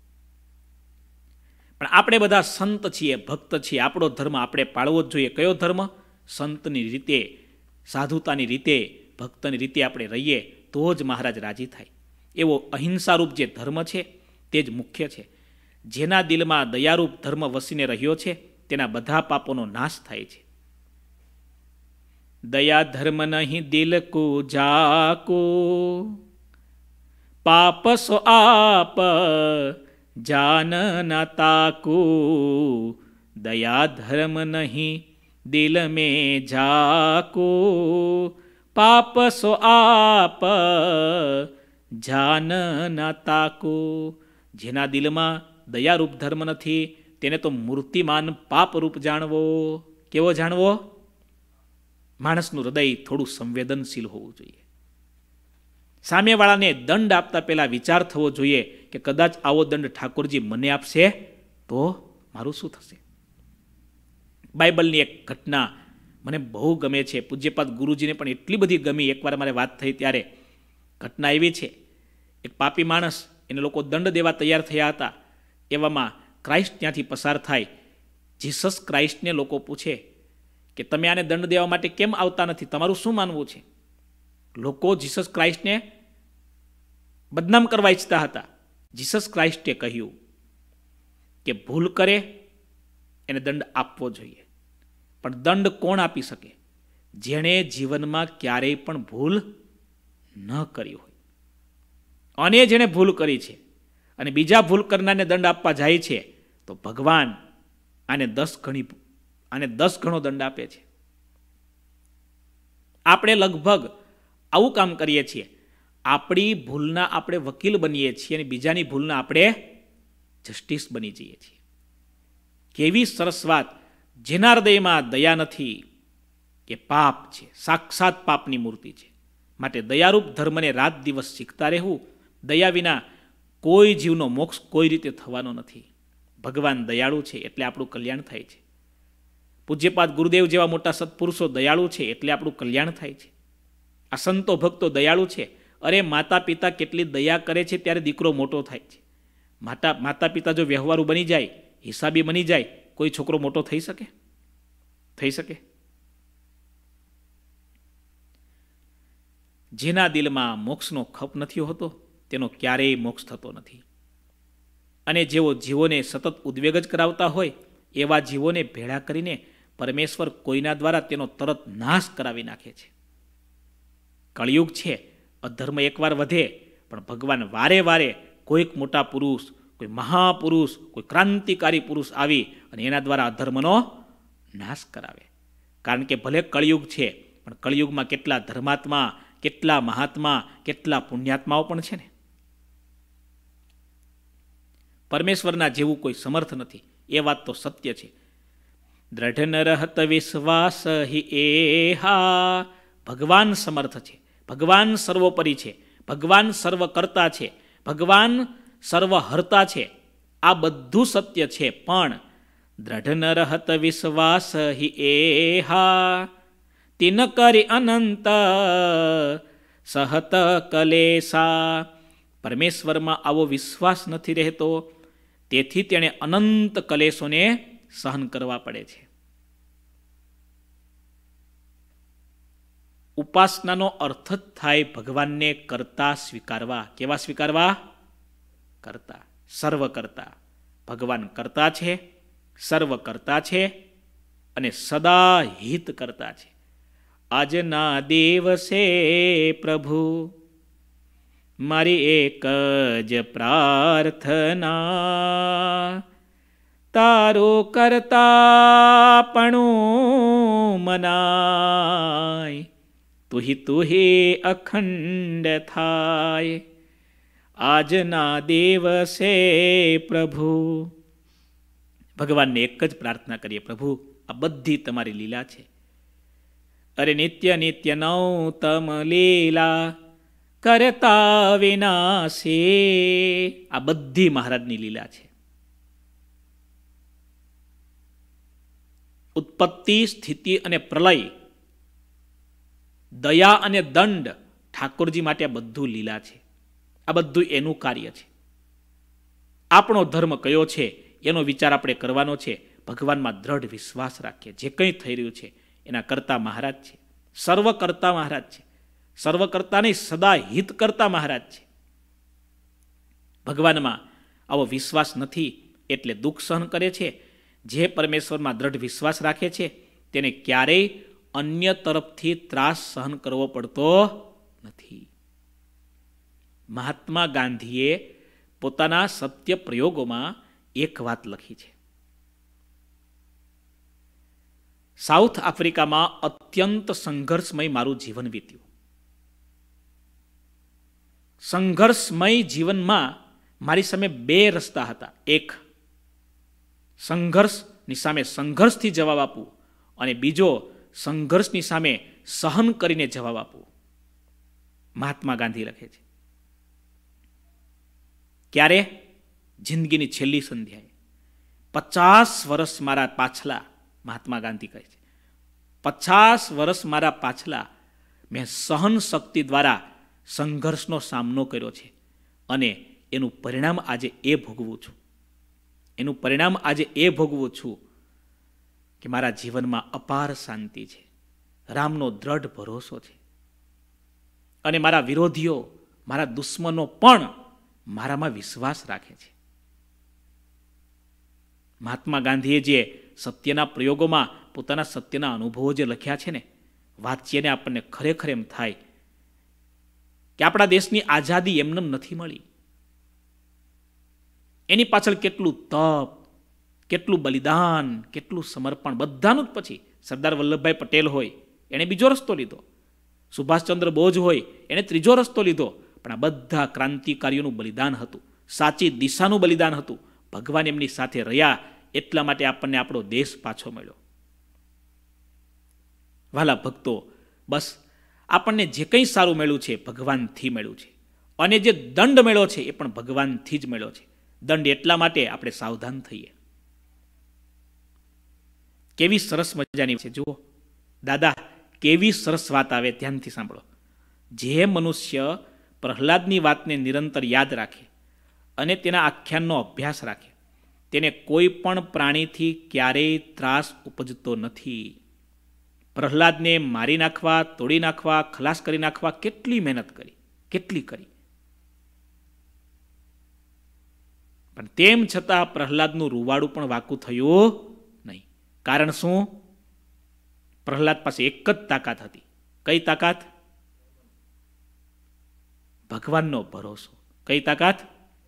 પણ આપણે બધા સંત છીએ, ભક્ત છીએ, આપણો ધર્મ આપણે પાળવો જ જોઈએ. કયો ધર્મ? સંતની રીતે, સાધુતાની રીતે, ભક્તની રીતે આપણે રહીએ તો જ મહારાજ રાજી થાય. એવો અહિંસારૂપ જે ધર્મ છે તે જ મુખ્ય છે. જેના દિલમાં દયારૂપ ધર્મ વસીને રહ્યો છે તેના બધા પાપોનો નાશ થાય છે. દયા ધર્મ નહીં દિલ કો જાકો, પાપ સો આપ જાન ના તાકો. દયા ધર્મ નહીં દિલ में जाको, पाप सो आप જાન ના તાકો. જેના દિલમાં દયારૂપ ધર્મ નથી તેને તો મૂર્તિમાન પાપરૂપ જાણવો. કેવો જાણવો? માણસનું હૃદય થોડું સંવેદનશીલ હોવું જોઈએ. સામેવાળાને દંડ આપતા પહેલા વિચાર થવો જોઈએ કે કદાચ આવો દંડ ઠાકોરજી મને આપશે તો મારું શું થશે. બાઇબલની એક ઘટના મને બહુ ગમે છે. પૂજ્યપાદ ગુરુજીને પણ એટલી બધી ગમી. એકવાર મારે વાત થઈ ત્યારે ઘટના એવી છે, એક પાપી માણસ, એને લોકો દંડ દેવા તૈયાર થયા હતા. એવામાં ક્રાઇસ્ટ ત્યાંથી પસાર થાય. જીસસ ક્રાઇસ્ટને લોકો પૂછે કે તમે આને દંડ દેવા માટે કેમ આવતા નથી, તમારું શું માનવું છે? લોકો જીસસ ક્રાઇસ્ટને બદનામ કરવા ઈચ્છતા હતા. જીસસ ક્રાઇસ્ટે કહ્યું કે ભૂલ કરે એને દંડ આપવો જોઈએ. પણ દંડ કોણ આપી શકે? જેણે જીવનમાં ક્યારેય પણ ભૂલ ન કરી હોય. અને જેણે ભૂલ કરી છે અને બીજા ભૂલ કરનારને દંડ આપવા જાય છે તો ભગવાન આને દસ ગણી આને દસ ગણો દંડ આપે છે. આપણે લગભગ આવું કામ કરીએ છીએ. આપણી ભૂલના આપણે વકીલ બનીએ છીએ અને બીજાની ભૂલના આપણે જસ્ટિસ બની જઈએ છીએ. કેવી સરસ વાત! જેના હૃદયમાં દયા નથી એ પાપ છે, સાક્ષાત પાપની મૂર્તિ છે. માટે દયારૂપ ધર્મને રાત દિવસ શીખતા રહેવું. દયા વિના કોઈ જીવનો મોક્ષ કોઈ રીતે થવાનો નથી. ભગવાન દયાળુ છે એટલે આપણું કલ્યાણ થાય છે. પૂજ્યપાદ ગુરુદેવ જેવા મોટા સત્પુરુષો દયાળુ છે એટલે આપણું કલ્યાણ થાય છે. આ સંતો ભક્તો દયાળુ છે. અરે માતા પિતા કેટલી દયા કરે છે ત્યારે દીકરો મોટો થાય છે. માતા માતા પિતા જો વ્યવહારુ બની જાય, હિસાબી બની જાય, કોઈ છોકરો મોટો થઈ શકે? થઈ શકે? જેના દિલમાં મોક્ષનો ખપ નથી હોતો તેનો ક્યારેય મોક્ષ થતો નથી. અને જેઓ જીવોને સતત ઉદ્વેગ જ કરાવતા હોય એવા જીવોને ભેળા કરીને પરમેશ્વર કોઈના દ્વારા તેનો તરત નાશ કરાવી નાખે છે. કળિયુગ છે, અધર્મ એકવાર વધે પણ ભગવાન વારે વારે કોઈક મોટા પુરુષ, કોઈ મહાપુરુષ, કોઈ ક્રાંતિકારી પુરુષ આવી અને એના દ્વારા અધર્મનો નાશ કરાવે. કારણ કે ભલે કળિયુગ છે પણ કળિયુગમાં કેટલા ધર્માત્મા, કેટલા મહાત્મા, કેટલા પુણ્યાત્માઓ પણ છે ને. પરમેશ્વરના જેવું કોઈ સમર્થ નથી, એ વાત તો સત્ય છે. દ્રઢ ન રહત વિશ્વાસ હિ એહા. ભગવાન સમર્થ છે, ભગવાન સર્વોપરી છે, ભગવાન સર્વકર્તા છે, ભગવાન સર્વહર્તા છે. આ બધું સત્ય છે, પણ દ્રઢ ન રહત વિશ્વાસ હિ એહા. તિન કરી અનંત સહત કલેશા. પરમેશ્વરમાં આવો વિશ્વાસ નથી રહેતો, તેથી તેણે અનંત કલેશોને સહન કરવા પડે છે. ઉપાસનાનો અર્થ જ થાય ભગવાનને કરતા સ્વીકારવા. કેવા સ્વીકારવા? કરતા. સર્વ કરતા. ભગવાન કરતા છે, સર્વ કરતા છે અને સદા હિત કરતા છે. આજના દિવસે પ્રભુ મારી એક જ પ્રાર્થના, તારું કરતાપણું મનાય, તુહી તુહી અખંડ થાય. આજના દિવસે પ્રભુ. ભગવાનને એક જ પ્રાર્થના કરીએ, પ્રભુ આ બધી તમારી લીલા છે. અરે નિત્ય નિત્ય નૌતમ લીલા કરતા વિનાશે. આ બધી મહારાજની લીલા છે. ઉત્પત્તિ, સ્થિતિ અને પ્રલય, દયા અને દંડ, ઠાકોરજી માટે આ બધું લીલા છે. આ બધું એનું કાર્ય છે. આપણો ધર્મ કયો છે એનો વિચાર આપણે કરવાનો છે. ભગવાનમાં દ્રઢ વિશ્વાસ રાખીએ. જે કંઈ થઈ રહ્યું છે એના કરતા મહારાજ છે, સર્વ કરતા મહારાજ છે. સર્વ કરતા નહીં, સદા હિત કરતા મહારાજ છે. ભગવાનમાં આવો વિશ્વાસ નથી એટલે દુઃખ સહન કરે છે. જે પરમેશ્વરમાં દ્રઢ વિશ્વાસ રાખે છે તેને ક્યારેય અન્ય તરફથી ત્રાસ સહન કરવો પડતો નથી. મહાત્મા ગાંધીએ પોતાના સત્ય પ્રયોગોમાં એક વાત લખી છે. સાઉથ આફ્રિકામાં અત્યંત સંઘર્ષમય મારું જીવન વીત્યું. સંઘર્ષમય જીવનમાં મારી સામે બે રસ્તા હતા. એક, સંઘર્ષની સામે સંઘર્ષથી જવાબ આપવું, અને બીજો, સંઘર્ષની સામે સહન કરીને જવાબ આપવું. મહાત્મા ગાંધી લખે છે. ક્યારે? જિંદગીની છેલ્લી સંધ્યાએ. પચાસ વર્ષ મારા પાછલા, મહાત્મા ગાંધી કહે છે, પચાસ વર્ષ મારા પાછલા મેં સહન શક્તિ દ્વારા સંઘર્ષનો સામનો કર્યો છે અને એનું પરિણામ આજે એ ભોગવું છું. એનું પરિણામ આજે એ ભોગવું છું કે મારા જીવનમાં અપાર શાંતિ છે, રામનો દ્રઢ ભરોસો છે, અને મારા વિરોધીઓ, મારા દુશ્મનો પણ મારામાં વિશ્વાસ રાખે છે. મહાત્મા ગાંધીએ જે સત્યના પ્રયોગોમાં પોતાના સત્યના અનુભવો જે લખ્યા છે ને, વાંચીને આપણને ખરેખર એમ થાય કે આપણા દેશની આઝાદી એમને નથી મળી. એની પાછળ કેટલું તપ, કેટલું બલિદાન, કેટલું સમર્પણ, બધાનું જ. પછી સરદાર વલ્લભભાઈ પટેલ હોય, એણે બીજો રસ્તો લીધો. સુભાષચંદ્ર બોઝ હોય, એણે ત્રીજો રસ્તો લીધો. પણ આ બધા ક્રાંતિકારીઓનું બલિદાન હતું, સાચી દિશાનું બલિદાન હતું. ભગવાન એમની સાથે રહ્યા એટલા માટે આપણને આપણો દેશ પાછો મળ્યો. વાલા ભક્તો, બસ આપણને જે કંઈ સારું મળ્યું છે ભગવાનથી મળ્યું છે, અને જે દંડ મળ્યો છે એ પણ ભગવાનથી જ મળ્યો છે. દંડ એટલા માટે આપણે સાવધાન થઈએ. કેવી સરસ મજાની છે, જુઓ દાદા, કેવી સરસ વાત આવે, ધ્યાનથી સાંભળો. જે મનુષ્ય પ્રહલાદની વાતને નિરંતર યાદ રાખે અને તેના આખ્યાનનો અભ્યાસ રાખે, તેને કોઈ પણ પ્રાણીથી ક્યારેય ત્રાસ ઉપજતો નથી. પ્રહલાદને મારી નાખવા, તોડી નાખવા, ખલાસ કરી નાખવા કેટલી મહેનત કરી, કેટલી કરી, પણ તેમ છતાં પ્રહલાદનું રૂવાડું પણ વાકું થયું નહીં. કારણ શું? પ્રહલાદ પાસે એક જ તાકાત હતી. કઈ તાકાત? ભગવાનનો ભરોસો. કઈ તાકાત?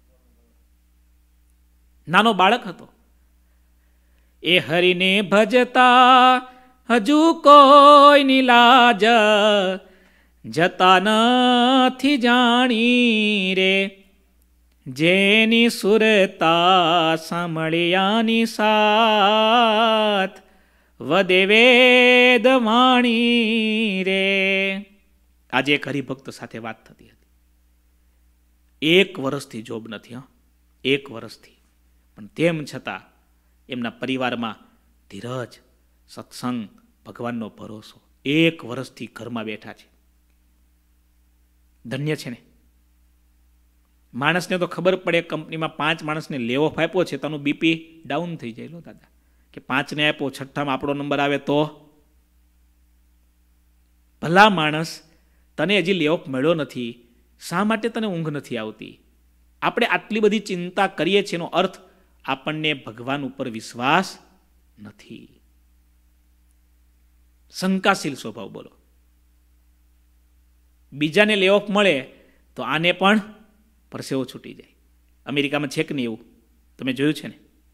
નાનો બાળક હતો. એ હરિને ભજતા હજુ કોઈની લાજ જતા નથી જાણી રે, જેની સુરતા સાંભળ્યાની સાથ વદે વેદ વાણી રે. આજે એક હરિભક્ત સાથે વાત થતી હતી. એક વર્ષથી જોબ નથી, હા, એક વર્ષથી. પણ તેમ છતાં એમના પરિવારમાં ધીરજ, સત્સંગ, ભગવાનનો ભરોસો. એક વર્ષથી ઘરમાં બેઠા છે. ધન્ય છે ને. માણસને તો ખબર પડે, કંપનીમાં પાંચ માણસને લેવો ઓફ આપ્યો છે, તેનું બીપી ડાઉન થઈ જાય. લો દાદા, કે પાંચને આપ્યો, છઠ્ઠામાં આપણો નંબર આવે તો ભલા માણસ, તને હજી લે ઓફ મળ્યો નથી, શા માટે તને ઊંઘ નથી આવતી? આપણે આટલી બધી ચિંતા કરીએ છીએ એનો અર્થ આપણને ભગવાન ઉપર વિશ્વાસ નથી. શંકાશીલ સ્વભાવ. બોલો, બીજાને લે ઓફ મળે તો આને પણ પરસેવો છૂટી જાય. અમેરિકામાં છે કે નહીં એવું? તમે જોયું છે ને?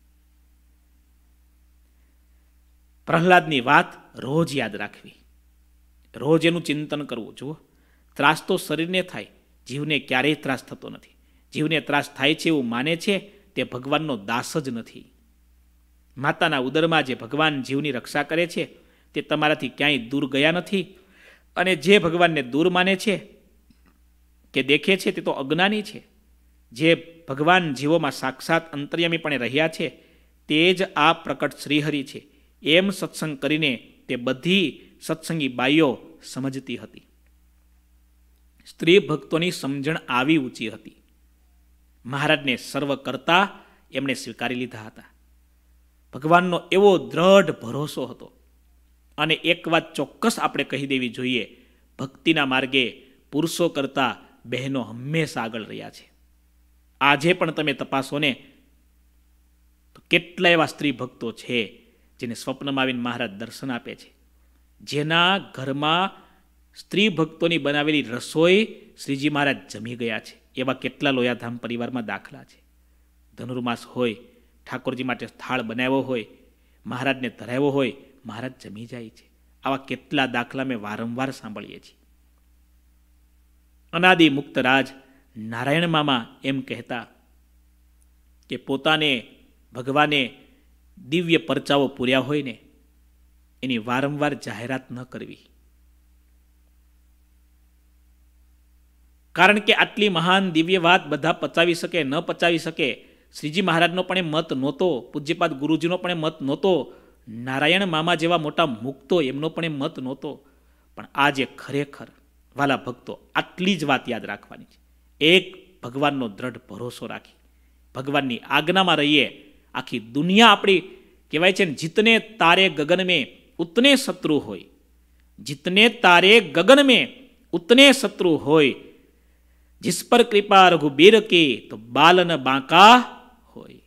પ્રહલાદની વાત રોજ યાદ રાખવી, રોજ એનું ચિંતન કરવું. જુઓ, ત્રાસ તો શરીરને થાય, જીવને ક્યારેય ત્રાસ થતો નથી. જીવને ત્રાસ થાય છે એવું માને છે તે ભગવાનનો દાસ જ નથી. માતાના ઉદરમાં જે ભગવાન જીવની રક્ષા કરે છે તે તમારાથી ક્યાંય દૂર ગયા નથી. અને જે ભગવાનને દૂર માને છે કે દેખે છે તે તો અજ્ઞાની છે. જે ભગવાન જીવોમાં સાક્ષાત અંતર્યામીપણે રહ્યા છે તે જ આ પ્રકટ શ્રીહરિ છે એમ સત્સંગ કરીને તે બધી સત્સંગી બાઈઓ સમજતી હતી. સ્ત્રી ભક્તોની સમજણ આવી ઊંચી હતી. મહારાજને સર્વ કરતા એમણે સ્વીકારી લીધા હતા. ભગવાનનો એવો દ્રઢ ભરોસો હતો. અને એક વાત ચોક્કસ આપણે કહી દેવી જોઈએ, ભક્તિના માર્ગે પુરુષો કરતાં બહેનો હંમેશા આગળ રહ્યા છે. આજે પણ તમે તપાસો ને તો કેટલા એવા સ્ત્રી ભક્તો છે જેને સ્વપ્નમાં આવીને મહારાજ દર્શન આપે છે, જેના ઘરમાં સ્ત્રી ભક્તોની બનાવેલી રસોઈ શ્રીજી મહારાજ જમી ગયા છે. એવા કેટલા લોયાધામ પરિવારમાં દાખલા છે. ધનુર્માસ હોય, ઠાકોરજી માટે થાળ બનાવ્યો હોય, મહારાજને ધરાવ્યો હોય, મહારાજ જમી જાય છે. આવા કેટલા દાખલા મેં વારંવાર સાંભળીએ છીએ. અનાદિ મુક્તરાજ નારાયણ મામા એમ કહેતા કે પોતાને ભગવાને દિવ્ય પરચાઓ પૂર્યા હોય ને એની વારંવાર જાહેરાત ન કરવી. કારણ કે આટલી મહાન દિવ્ય વાત બધા પચાવી શકે ન પચાવી શકે. શ્રીજી મહારાજનો પણ એ મત નહોતો, પૂજ્યપાદ ગુરુજીનો પણ એ મત નહોતો, નારાયણ મામા જેવા મોટા મુક્તો એમનો પણ એ મત નહોતો. પણ આજે ખરેખર વાલા ભક્તો આટલી જ વાત યાદ રાખવાની છે. એક ભગવાનનો દ્રઢ ભરોસો રાખી ભગવાનની આજ્ઞામાં રહીએ. આખી દુનિયા આપણી કહેવાય છે ને, જીતને તારે ગગન મેં ઉતને શત્રુ હોય, જીતને તારે ગગન મેં ઉતને શત્રુ હોય, जिस पर कृपा रघुबीर के तो बालन बांका હોય.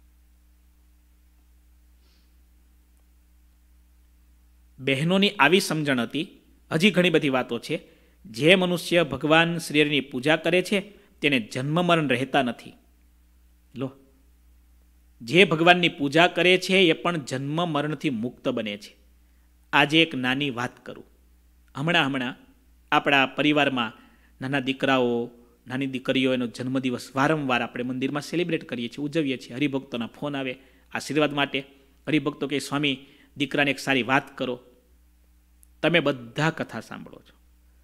બહેનોની આવી સમજણ હતી. હજી ઘણી બધી વાતો છે. જે મનુષ્ય ભગવાન શ્રીહરિની પૂજા કરે છે તેને જન્મ મરણ રહેતા નથી. લો, જે ભગવાનની પૂજા કરે છે એ પણ જન્મ મરણથી મુક્ત બને છે. આજે એક નાની વાત કરું. હમણાં હમણાં આપણા પરિવારમાં નાના દીકરાઓ, નાની દીકરીઓ, એનો જન્મદિવસ વારંવાર આપણે મંદિરમાં સેલિબ્રેટ કરીએ છીએ, ઉજવીએ છીએ. હરિભક્તોના ફોન આવે આશીર્વાદ માટે. હરિભક્તો કે સ્વામી દીકરાને એક સારી વાત કરો. તમે બધા કથા સાંભળો છો.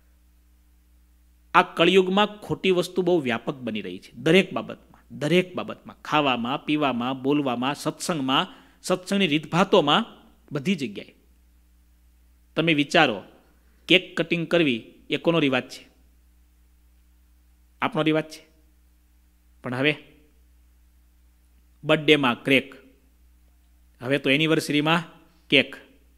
આ કળિયુગમાં ખોટી વસ્તુ બહુ વ્યાપક બની રહી છે. દરેક બાબતમાં, દરેક બાબતમાં, ખાવામાં, પીવામાં, બોલવામાં, સત્સંગમાં, સત્સંગની રીતભાતોમાં, બધી જગ્યાએ. તમે વિચારો, કેક કટિંગ કરવી એ કોનો રિવાજ છે? આપનો રિવાજ છે. પણ હવે બર્થડેમાં ક્રેક, હવે તો એનિવર્સરીમાં કેક,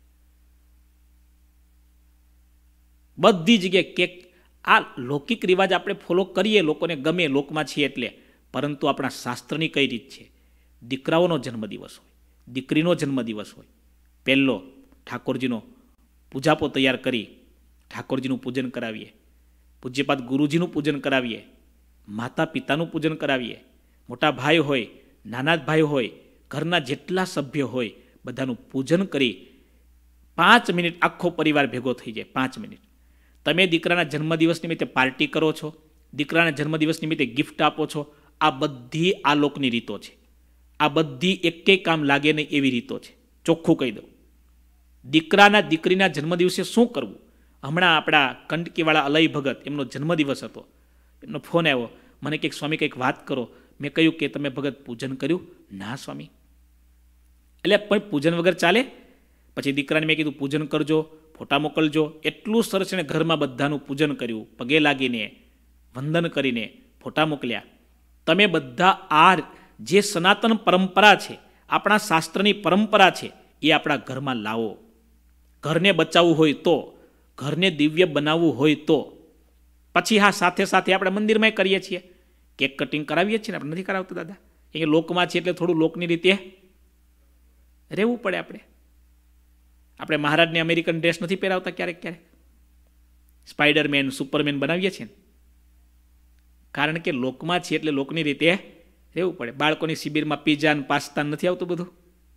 બધી જગ્યાએ કેક. આ લૌકિક રિવાજ આપણે ફોલો કરીએ, લોકોને ગમે, લોકમાં છીએ એટલે. પરંતુ આપણા શાસ્ત્રની કઈ રીત છે? દીકરાઓનો જન્મદિવસ હોય, દીકરીનો જન્મદિવસ હોય, પહેલો ઠાકોરજીનો પૂજાપો તૈયાર કરી ઠાકોરજીનું પૂજન કરાવીએ, પૂજ્યપાદ ગુરુજીનું પૂજન કરાવીએ, માતા પિતાનું પૂજન કરાવીએ, મોટા ભાઈ હોય, નાના ભાઈ હોય, ઘરના જેટલા સભ્ય હોય બધાનું પૂજન કરી પાંચ મિનિટ આખો પરિવાર ભેગો થઈ જાય. પાંચ મિનિટ તમે દીકરાના જન્મદિવસ નિમિત્તે પાર્ટી કરો છો, દીકરાના જન્મદિવસ નિમિત્તે ગિફ્ટ આપો છો. આ બધી આ લોકની રીતો છે. આ બધી એકેય કામ લાગે નહીં એવી રીતો છે. ચોખ્ખું કહી દઉં, દીકરાના દીકરીના જન્મદિવસે શું કરવું? હમણાં આપણા કંટકીવાળા અલય ભગત, એમનો જન્મદિવસ હતો. એમનો ફોન આવ્યો, મને કંઈક સ્વામી કંઈક વાત કરો. મેં કહ્યું કે તમે ભગત પૂજન કર્યું? ના સ્વામી. એટલે પણ પૂજન વગર ચાલે? પછી દીકરાને મેં કીધું પૂજન કરજો, ફોટા મોકલજો. એટલું સરસ એને ઘરમાં બધાનું પૂજન કર્યું, પગે લાગીને વંદન કરીને ફોટા મોકલ્યા. તમે બધા આ જે સનાતન પરંપરા છે, આપણા શાસ્ત્રની પરંપરા છે, એ આપણા ઘરમાં લાવો. ઘરને બચાવવું હોય તો, ઘરને દિવ્ય બનાવવું હોય તો. પછી હા, સાથે સાથે આપણે મંદિરમાં કરીએ છીએ કેક કટિંગ કરાવીએ છીએ ને આપણે, નથી કરાવતા દાદા? એ લોકમાં છે એટલે થોડું લોકની રીતે રહેવું પડે. આપણે આપણે મહારાજને અમેરિકન ડ્રેસ નથી પહેરાવતા ક્યારેક ક્યારેક? સ્પાઈડરમેન, સુપરમેન બનાવીએ છીએ ને, કારણ કે લોકમાં છે એટલે લોકની રીતે રહેવું પડે. બાળકોની શિબિરમાં પીઝા ને પાસ્તા નથી આવતું બધું.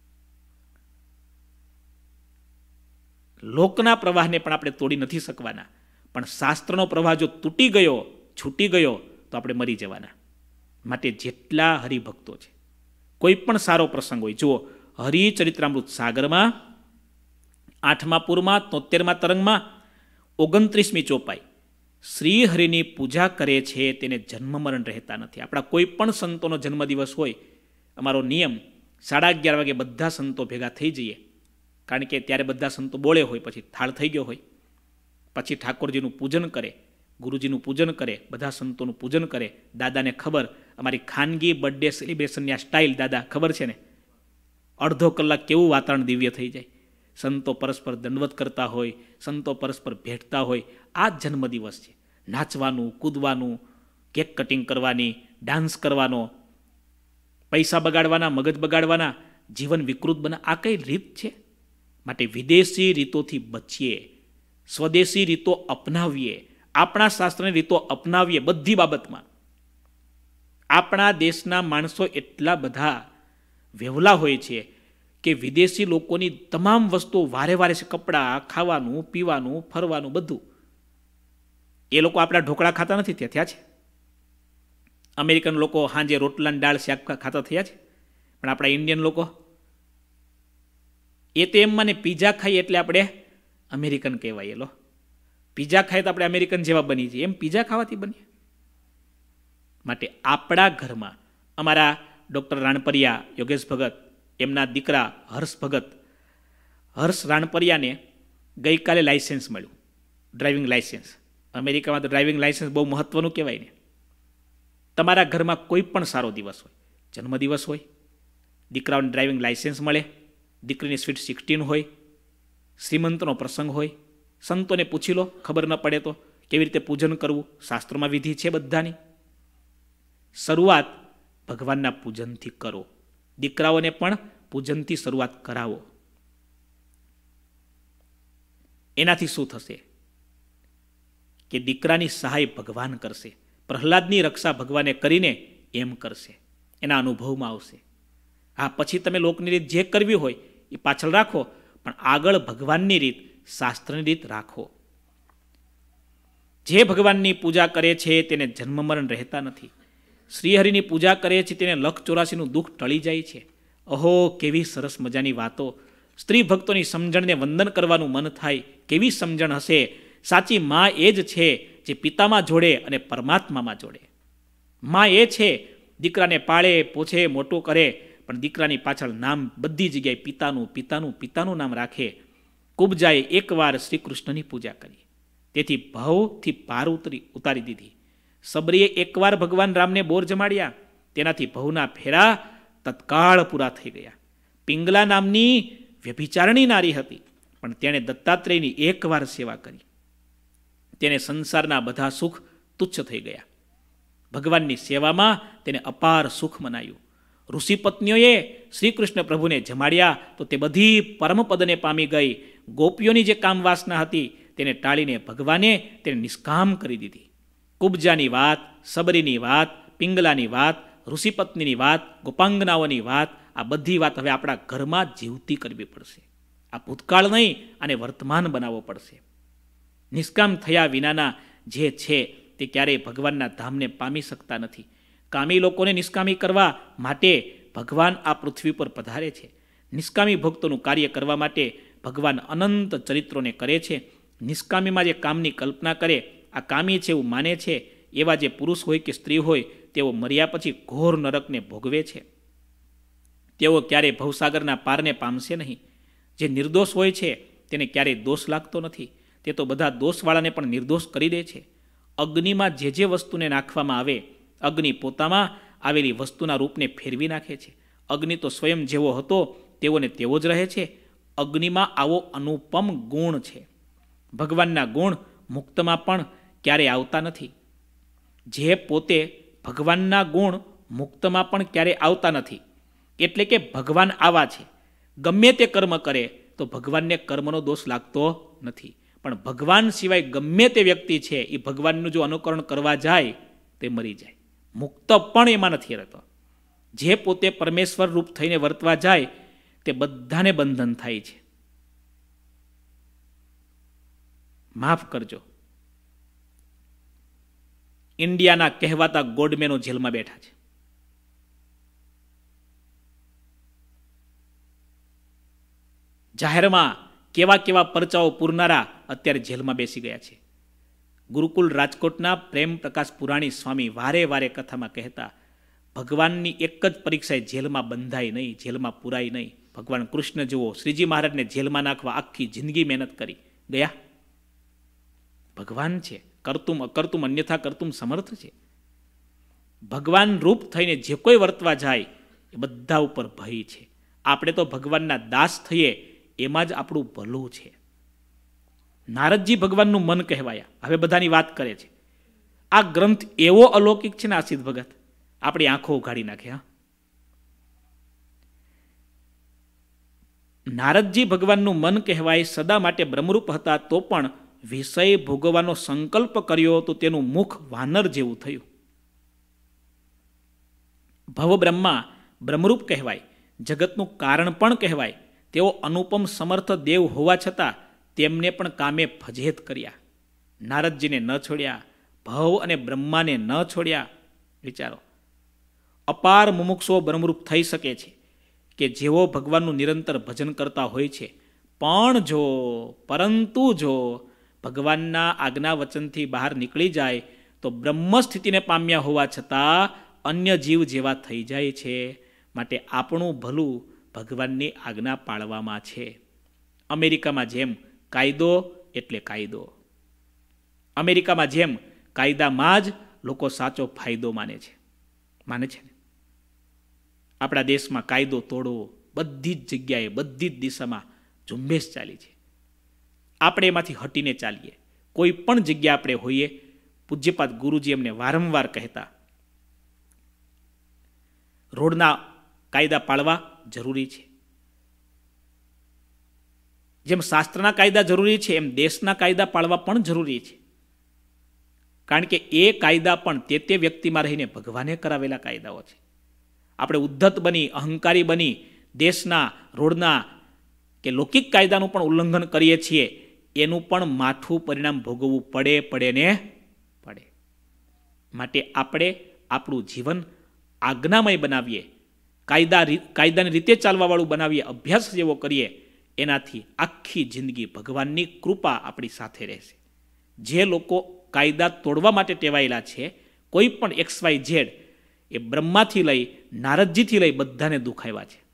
લોકના પ્રવાહને પણ આપણે તોડી નથી શકવાના, પણ શાસ્ત્રનો પ્રવાહ જો તૂટી ગયો, છૂટી ગયો, તો આપણે મરી જવાના. માટે જેટલા હરિભક્તો છે, કોઈ પણ સારો પ્રસંગ હોય, જુઓ હરિચરિત્રામૃત સાગરમાં આઠમા પૂરમાં તોતેરમાં તરંગમાં ઓગણત્રીસમી ચોપાઈ શ્રી હરિની પૂજા કરે છે તેને જન્મ મરણ રહેતા નથી. આપણા કોઈ પણ સંતોનો જન્મદિવસ હોય, અમારો નિયમ સાડા અગિયાર વાગે બધા સંતો ભેગા થઈ જઈએ, કારણ કે ત્યારે બધા સંતો બોળે હોય, પછી થાળ થઈ ગયો હોય, પછી ઠાકોરજીનું પૂજન કરે, ગુરુજીનું પૂજન કરે, બધા સંતોનું પૂજન કરે. દાદાને ખબર અમારી ખાનગી બર્થડે સેલિબ્રેશનની આ સ્ટાઇલ દાદા ખબર છે ને, અડધો કલાક કેવું વાતાવરણ દિવ્ય થઈ જાય. સંતો પરસ્પર દંડવત કરતા હોય, સંતો પરસ્પર ભેટતા હોય. આ જ જન્મદિવસ છે. નાચવાનું, કૂદવાનું, કેક કટિંગ કરવાની, ડાન્સ કરવાનો, પૈસા બગાડવાના, મગજ બગાડવાના, જીવન વિકૃત બના, આ કઈ રીત છે? માટે વિદેશી રીતોથી બચીએ, સ્વદેશી રીતો અપનાવીએ, આપણા શાસ્ત્રની રીતો અપનાવીએ. બધી બાબતમાં આપણા દેશના માણસો એટલા બધા વેવલા હોય છે કે વિદેશી લોકોની તમામ વસ્તુઓ વારે વારે છે. કપડાં, ખાવાનું, પીવાનું, ફરવાનું, બધું. એ લોકો આપણા ઢોકળા ખાતા નથી ત્યાં થયા છે. અમેરિકન લોકો સાંજે રોટલા દાળ શાક ખાતા થયા છે, પણ આપણા ઇન્ડિયન લોકો એ તો એમ મને પીઝા ખાઈએ એટલે આપણે અમેરિકન કહેવાય. લો પીઝા ખાઈએ તો આપણે અમેરિકન જેવા બની જઈએ, એમ પીઝા ખાવાથી બનીએ. માટે આપણા ઘરમાં અમારા ડૉક્ટર રાણપરિયા યોગેશ ભગત, એમના દીકરા હર્ષ ભગત, હર્ષ રાણપરિયાને ગઈકાલે લાઇસન્સ મળ્યું, ડ્રાઇવિંગ લાઇસન્સ. અમેરિકામાં તો ડ્રાઇવિંગ લાઇસન્સ બહુ મહત્ત્વનું કહેવાય ને. તમારા ઘરમાં કોઈ પણ સારો દિવસ હોય, જન્મદિવસ હોય, દીકરાઓને ડ્રાઇવિંગ લાઇસન્સ મળે, દીકરીની સ્વીટ સિક્સટીન હોય, શ્રીમંતનો પ્રસંગ હોય, સંતોને પૂછી લો, ખબર ન પડે તો કેવી રીતે પૂજન કરવું, શાસ્ત્રોમાં વિધિ છે બધાની. શરૂઆત ભગવાનના પૂજનથી કરો. દીકરાઓને પણ પૂજનથી શરૂઆત કરાવો. એનાથી શું થશે કે દીકરાની સહાય ભગવાન કરશે, પ્રહલાદની રક્ષા ભગવાને કરીને એમ કરશે, એના અનુભવમાં આવશે. હા, પછી તમે લોકની રીત જે કરવી હોય એ પાછળ રાખો, પણ આગળ ભગવાનની રીત, શાસ્ત્રની રીત રાખો. જે ભગવાનની પૂજા કરે છે તેને જન્મ મરણ રહેતા નથી. શ્રીહરિની પૂજા કરે છે તેને લખ ચોરાસીનું દુઃખ ટળી જાય છે. અહો, કેવી સરસ મજાની વાતો! સ્ત્રી ભક્તોની સમજણને વંદન કરવાનું મન થાય. કેવી સમજણ હશે! સાચી મા એ જ છે જે પિતામાં જોડે અને પરમાત્મામાં જોડે. મા એ છે દીકરાને પાળે, પોછે, મોટું કરે, પણ દીકરાની પાછળ નામ બધી જગ્યાએ પિતાનું પિતાનું પિતાનું નામ રાખે. કુબજાએ એકવાર શ્રી કૃષ્ણની પૂજા કરી, તેથી ભવથી પાર ઉતરી ઉતારી દીધી. સબરીએ એકવાર ભગવાન રામને બોર જમાડ્યા, તેનાથી ભવના ફેરા તત્કાળ પૂરા થઈ ગયા. પિંગલા નામની વ્યભિચારણી નારી હતી, પણ તેણે દત્તાત્રેયની એકવાર સેવા કરી, તેને સંસારના બધા સુખ તુચ્છ થઈ ગયા. ભગવાનની સેવામાં તેને અપાર સુખ મનાયું. ઋષિ પત્નીઓએ શ્રી કૃષ્ણ પ્રભુને જમાડ્યા તો તે બધી પરમપદને પામી ગઈ. ગોપીઓની જે કામ વાસના હતી તેને ટાળીને ભગવાને તેને નિષ્કામ કરી દીધી. કુબજાની વાત, સબરીની વાત, પિંગલાની વાત, ઋષિપત્નીની વાત, ગોપાંગનાઓની વાત, આ બધી વાત હવે આપણા ઘરમાં જીવતી કરવી પડશે. આ ભૂતકાળ નહીં, આને વર્તમાન બનાવવો પડશે. નિષ્કામ થયા વિનાના જે છે તે ક્યારેય ભગવાનના ધામને પામી શકતા નથી. કામી લોકોને નિષ્કામી કરવા માટે ભગવાન આ પૃથ્વી પર પધારે છે. નિષ્કામી ભક્તોનું કાર્ય કરવા માટે ભગવાન અનંત ચરિત્રોને કરે છે. નિષ્કામીમાં જે કામની કલ્પના કરે, આ કામી છે એવું માને છે, એવા જે પુરુષ હોય કે સ્ત્રી હોય તેઓ મર્યા પછી ઘોર નરકને ભોગવે છે. તેઓ ક્યારેય ભવસાગરના પારને પામશે નહીં. જે નિર્દોષ હોય છે તેને ક્યારેય દોષ લાગતો નથી. તે તો બધા દોષવાળાને પણ નિર્દોષ કરી દે છે. અગ્નિમાં જે જે વસ્તુને નાખવામાં આવે, અગ્નિ પોતામાં આવેલી વસ્તુના રૂપને ફેરવી નાખે છે. અગ્નિ તો સ્વયં જેવો હતો તેઓને તેવો જ રહે છે. અગ્નિમાં આવો અનુપમ ગુણ છે. ભગવાનના ગુણ મુક્તમાં પણ ક્યારેય આવતા નથી. જે પોતે ભગવાનના ગુણ મુક્તમાં પણ ક્યારેય આવતા નથી. એટલે કે ભગવાન આવા છે, ગમે તે કર્મ કરે તો ભગવાનને કર્મનો દોષ લાગતો નથી. પણ ભગવાન સિવાય ગમે તે વ્યક્તિ છે એ ભગવાનનું જો અનુકરણ કરવા જાય તે મરી જાય. મુક્ત પણ એમાં નથી રહેતો. જે પોતે પરમેશ્વર રૂપ થઈને વર્તવા જાય તે બધાને બંધન થાય છે. માફ કરજો, ઇન્ડિયાના કહેવાતા ગોડમેનો જેલમાં બેઠા છે. જાહેરમાં કેવા કેવા પરચાઓ પૂરનારા અત્યારે જેલમાં બેસી ગયા છે. ગુરુકુલ રાજકોટના પ્રેમ પ્રકાશ પુરાણી સ્વામી વારે વારે કથામાં કહેતા, ભગવાનની એક જ પરીક્ષાએ જેલમાં બંધાય નહીં, જેલમાં પુરાય નહીં. ભગવાન કૃષ્ણ જુઓ, શ્રીજી મહારાજને જેલમાં નાખવા આખી જિંદગી મહેનત કરી ગયા. ભગવાન છે, કરતુમ અકર્તુમ અન્યથા કરતુમ સમર્થ છે. ભગવાન રૂપ થઈને જે કોઈ વર્તવા જાય એ બધા ઉપર ભય છે. આપણે તો ભગવાનના દાસ થઈએ એમાં જ આપણું ભલું છે. નારદજી ભગવાનનું મન કહેવાયા, હવે બધાની વાત કરે છે. આ ગ્રંથ એવો અલૌકિક છે ને આસિદ ભગત, આપણી આંખો ઉઘાડી નાખે. હા, નારદજી ભગવાનનું મન કહેવાય, સદા માટે બ્રહ્મરૂપ હતા તો પણ વિષય ભોગવવાનો સંકલ્પ કર્યો તો તેનું મુખ વાનર જેવું થયું. ભવ બ્રહ્મા બ્રહ્મરૂપ કહેવાય, જગતનું કારણ પણ કહેવાય. તેઓ અનુપમ સમર્થ દેવ હોવા છતાં તેમને પણ કામે ફજેત કર્યા. નારદજીને ન છોડ્યા, ભવ અને બ્રહ્માને ન છોડ્યા. વિચારો, અપાર મુમુક્ષો બ્રહ્મરૂપ થઈ શકે છે કે જેઓ ભગવાનનું નિરંતર ભજન કરતા હોય છે. પણ જો પરંતુ જો ભગવાનના આજ્ઞા વચનથી બહાર નીકળી જાય તો બ્રહ્મ સ્થિતિને પામ્યા હોવા છતાં અન્ય જીવ જેવા થઈ જાય છે. માટે આપણું ભલું ભગવાનની આજ્ઞા પાળવામાં છે. અમેરિકામાં જેમ કાયદો એટલે કાયદો, અમેરિકામાં જેમ કાયદામાં જ લોકો સાચો ફાયદો માને છે માને છે ને. આપણા દેશમાં કાયદો તોડવો બધી જ જગ્યાએ, બધી જ દિશામાં ઝુંબેશ ચાલી છે. આપણે એમાંથી હટીને ચાલીએ. કોઈ પણ જગ્યા આપણે હોઈએ, પૂજ્યપાદ ગુરુજી એમને વારંવાર કહેતા, રોડના કાયદા પાળવા જરૂરી છે. જેમ શાસ્ત્રના કાયદા જરૂરી છે એમ દેશના કાયદા પાળવા પણ જરૂરી છે. કારણ કે એ કાયદા પણ તે તે વ્યક્તિમાં રહીને ભગવાને કરાવેલા કાયદાઓ છે. આપણે ઉદ્ધત બની, અહંકારી બની દેશના, રોડના કે લૌકિક કાયદાનું પણ ઉલ્લંઘન કરીએ છીએ, એનું પણ માઠું પરિણામ ભોગવવું પડે પડે ને પડે. માટે આપણે આપણું જીવન આજ્ઞામય બનાવીએ, કાયદા કાયદાની રીતે ચાલવાવાળું બનાવીએ, અભ્યાસ જેવો કરીએ, એનાથી આખી જિંદગી ભગવાનની કૃપા આપણી સાથે રહેશે. જે લોકો કાયદા તોડવા માટે ટેવાયેલા છે, કોઈ પણ એક્સ વાય ઝેડ, એ બ્રહ્માથી લઈ નારદજીથી લઈ બધાને દુખાવ્યા છે.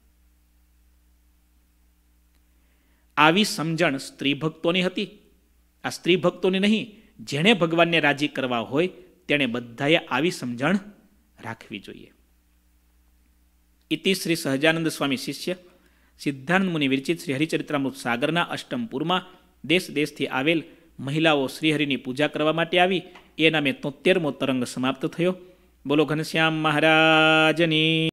આવી સમજણ સ્ત્રી ભક્તોની હતી. આ સ્ત્રી ભક્તોની નહીં, જેણે ભગવાનને રાજી કરવા હોય તેણે બધાએ આવી સમજણ રાખવી જોઈએ. ઇતિ શ્રી સહજાનંદ સ્વામી શિષ્ય સિદ્ધાનંદ મુનિ વિરચિત શ્રી હરિચરિત્રામૃત સાગરના અષ્ટમ દેશ દેશથી આવેલ મહિલાઓ શ્રીહરિની પૂજા કરવા માટે આવી. એ નામે તોતેરમો તરંગ સમાપ્ત થયો. બોલો ઘનશ્યામ મહારાજની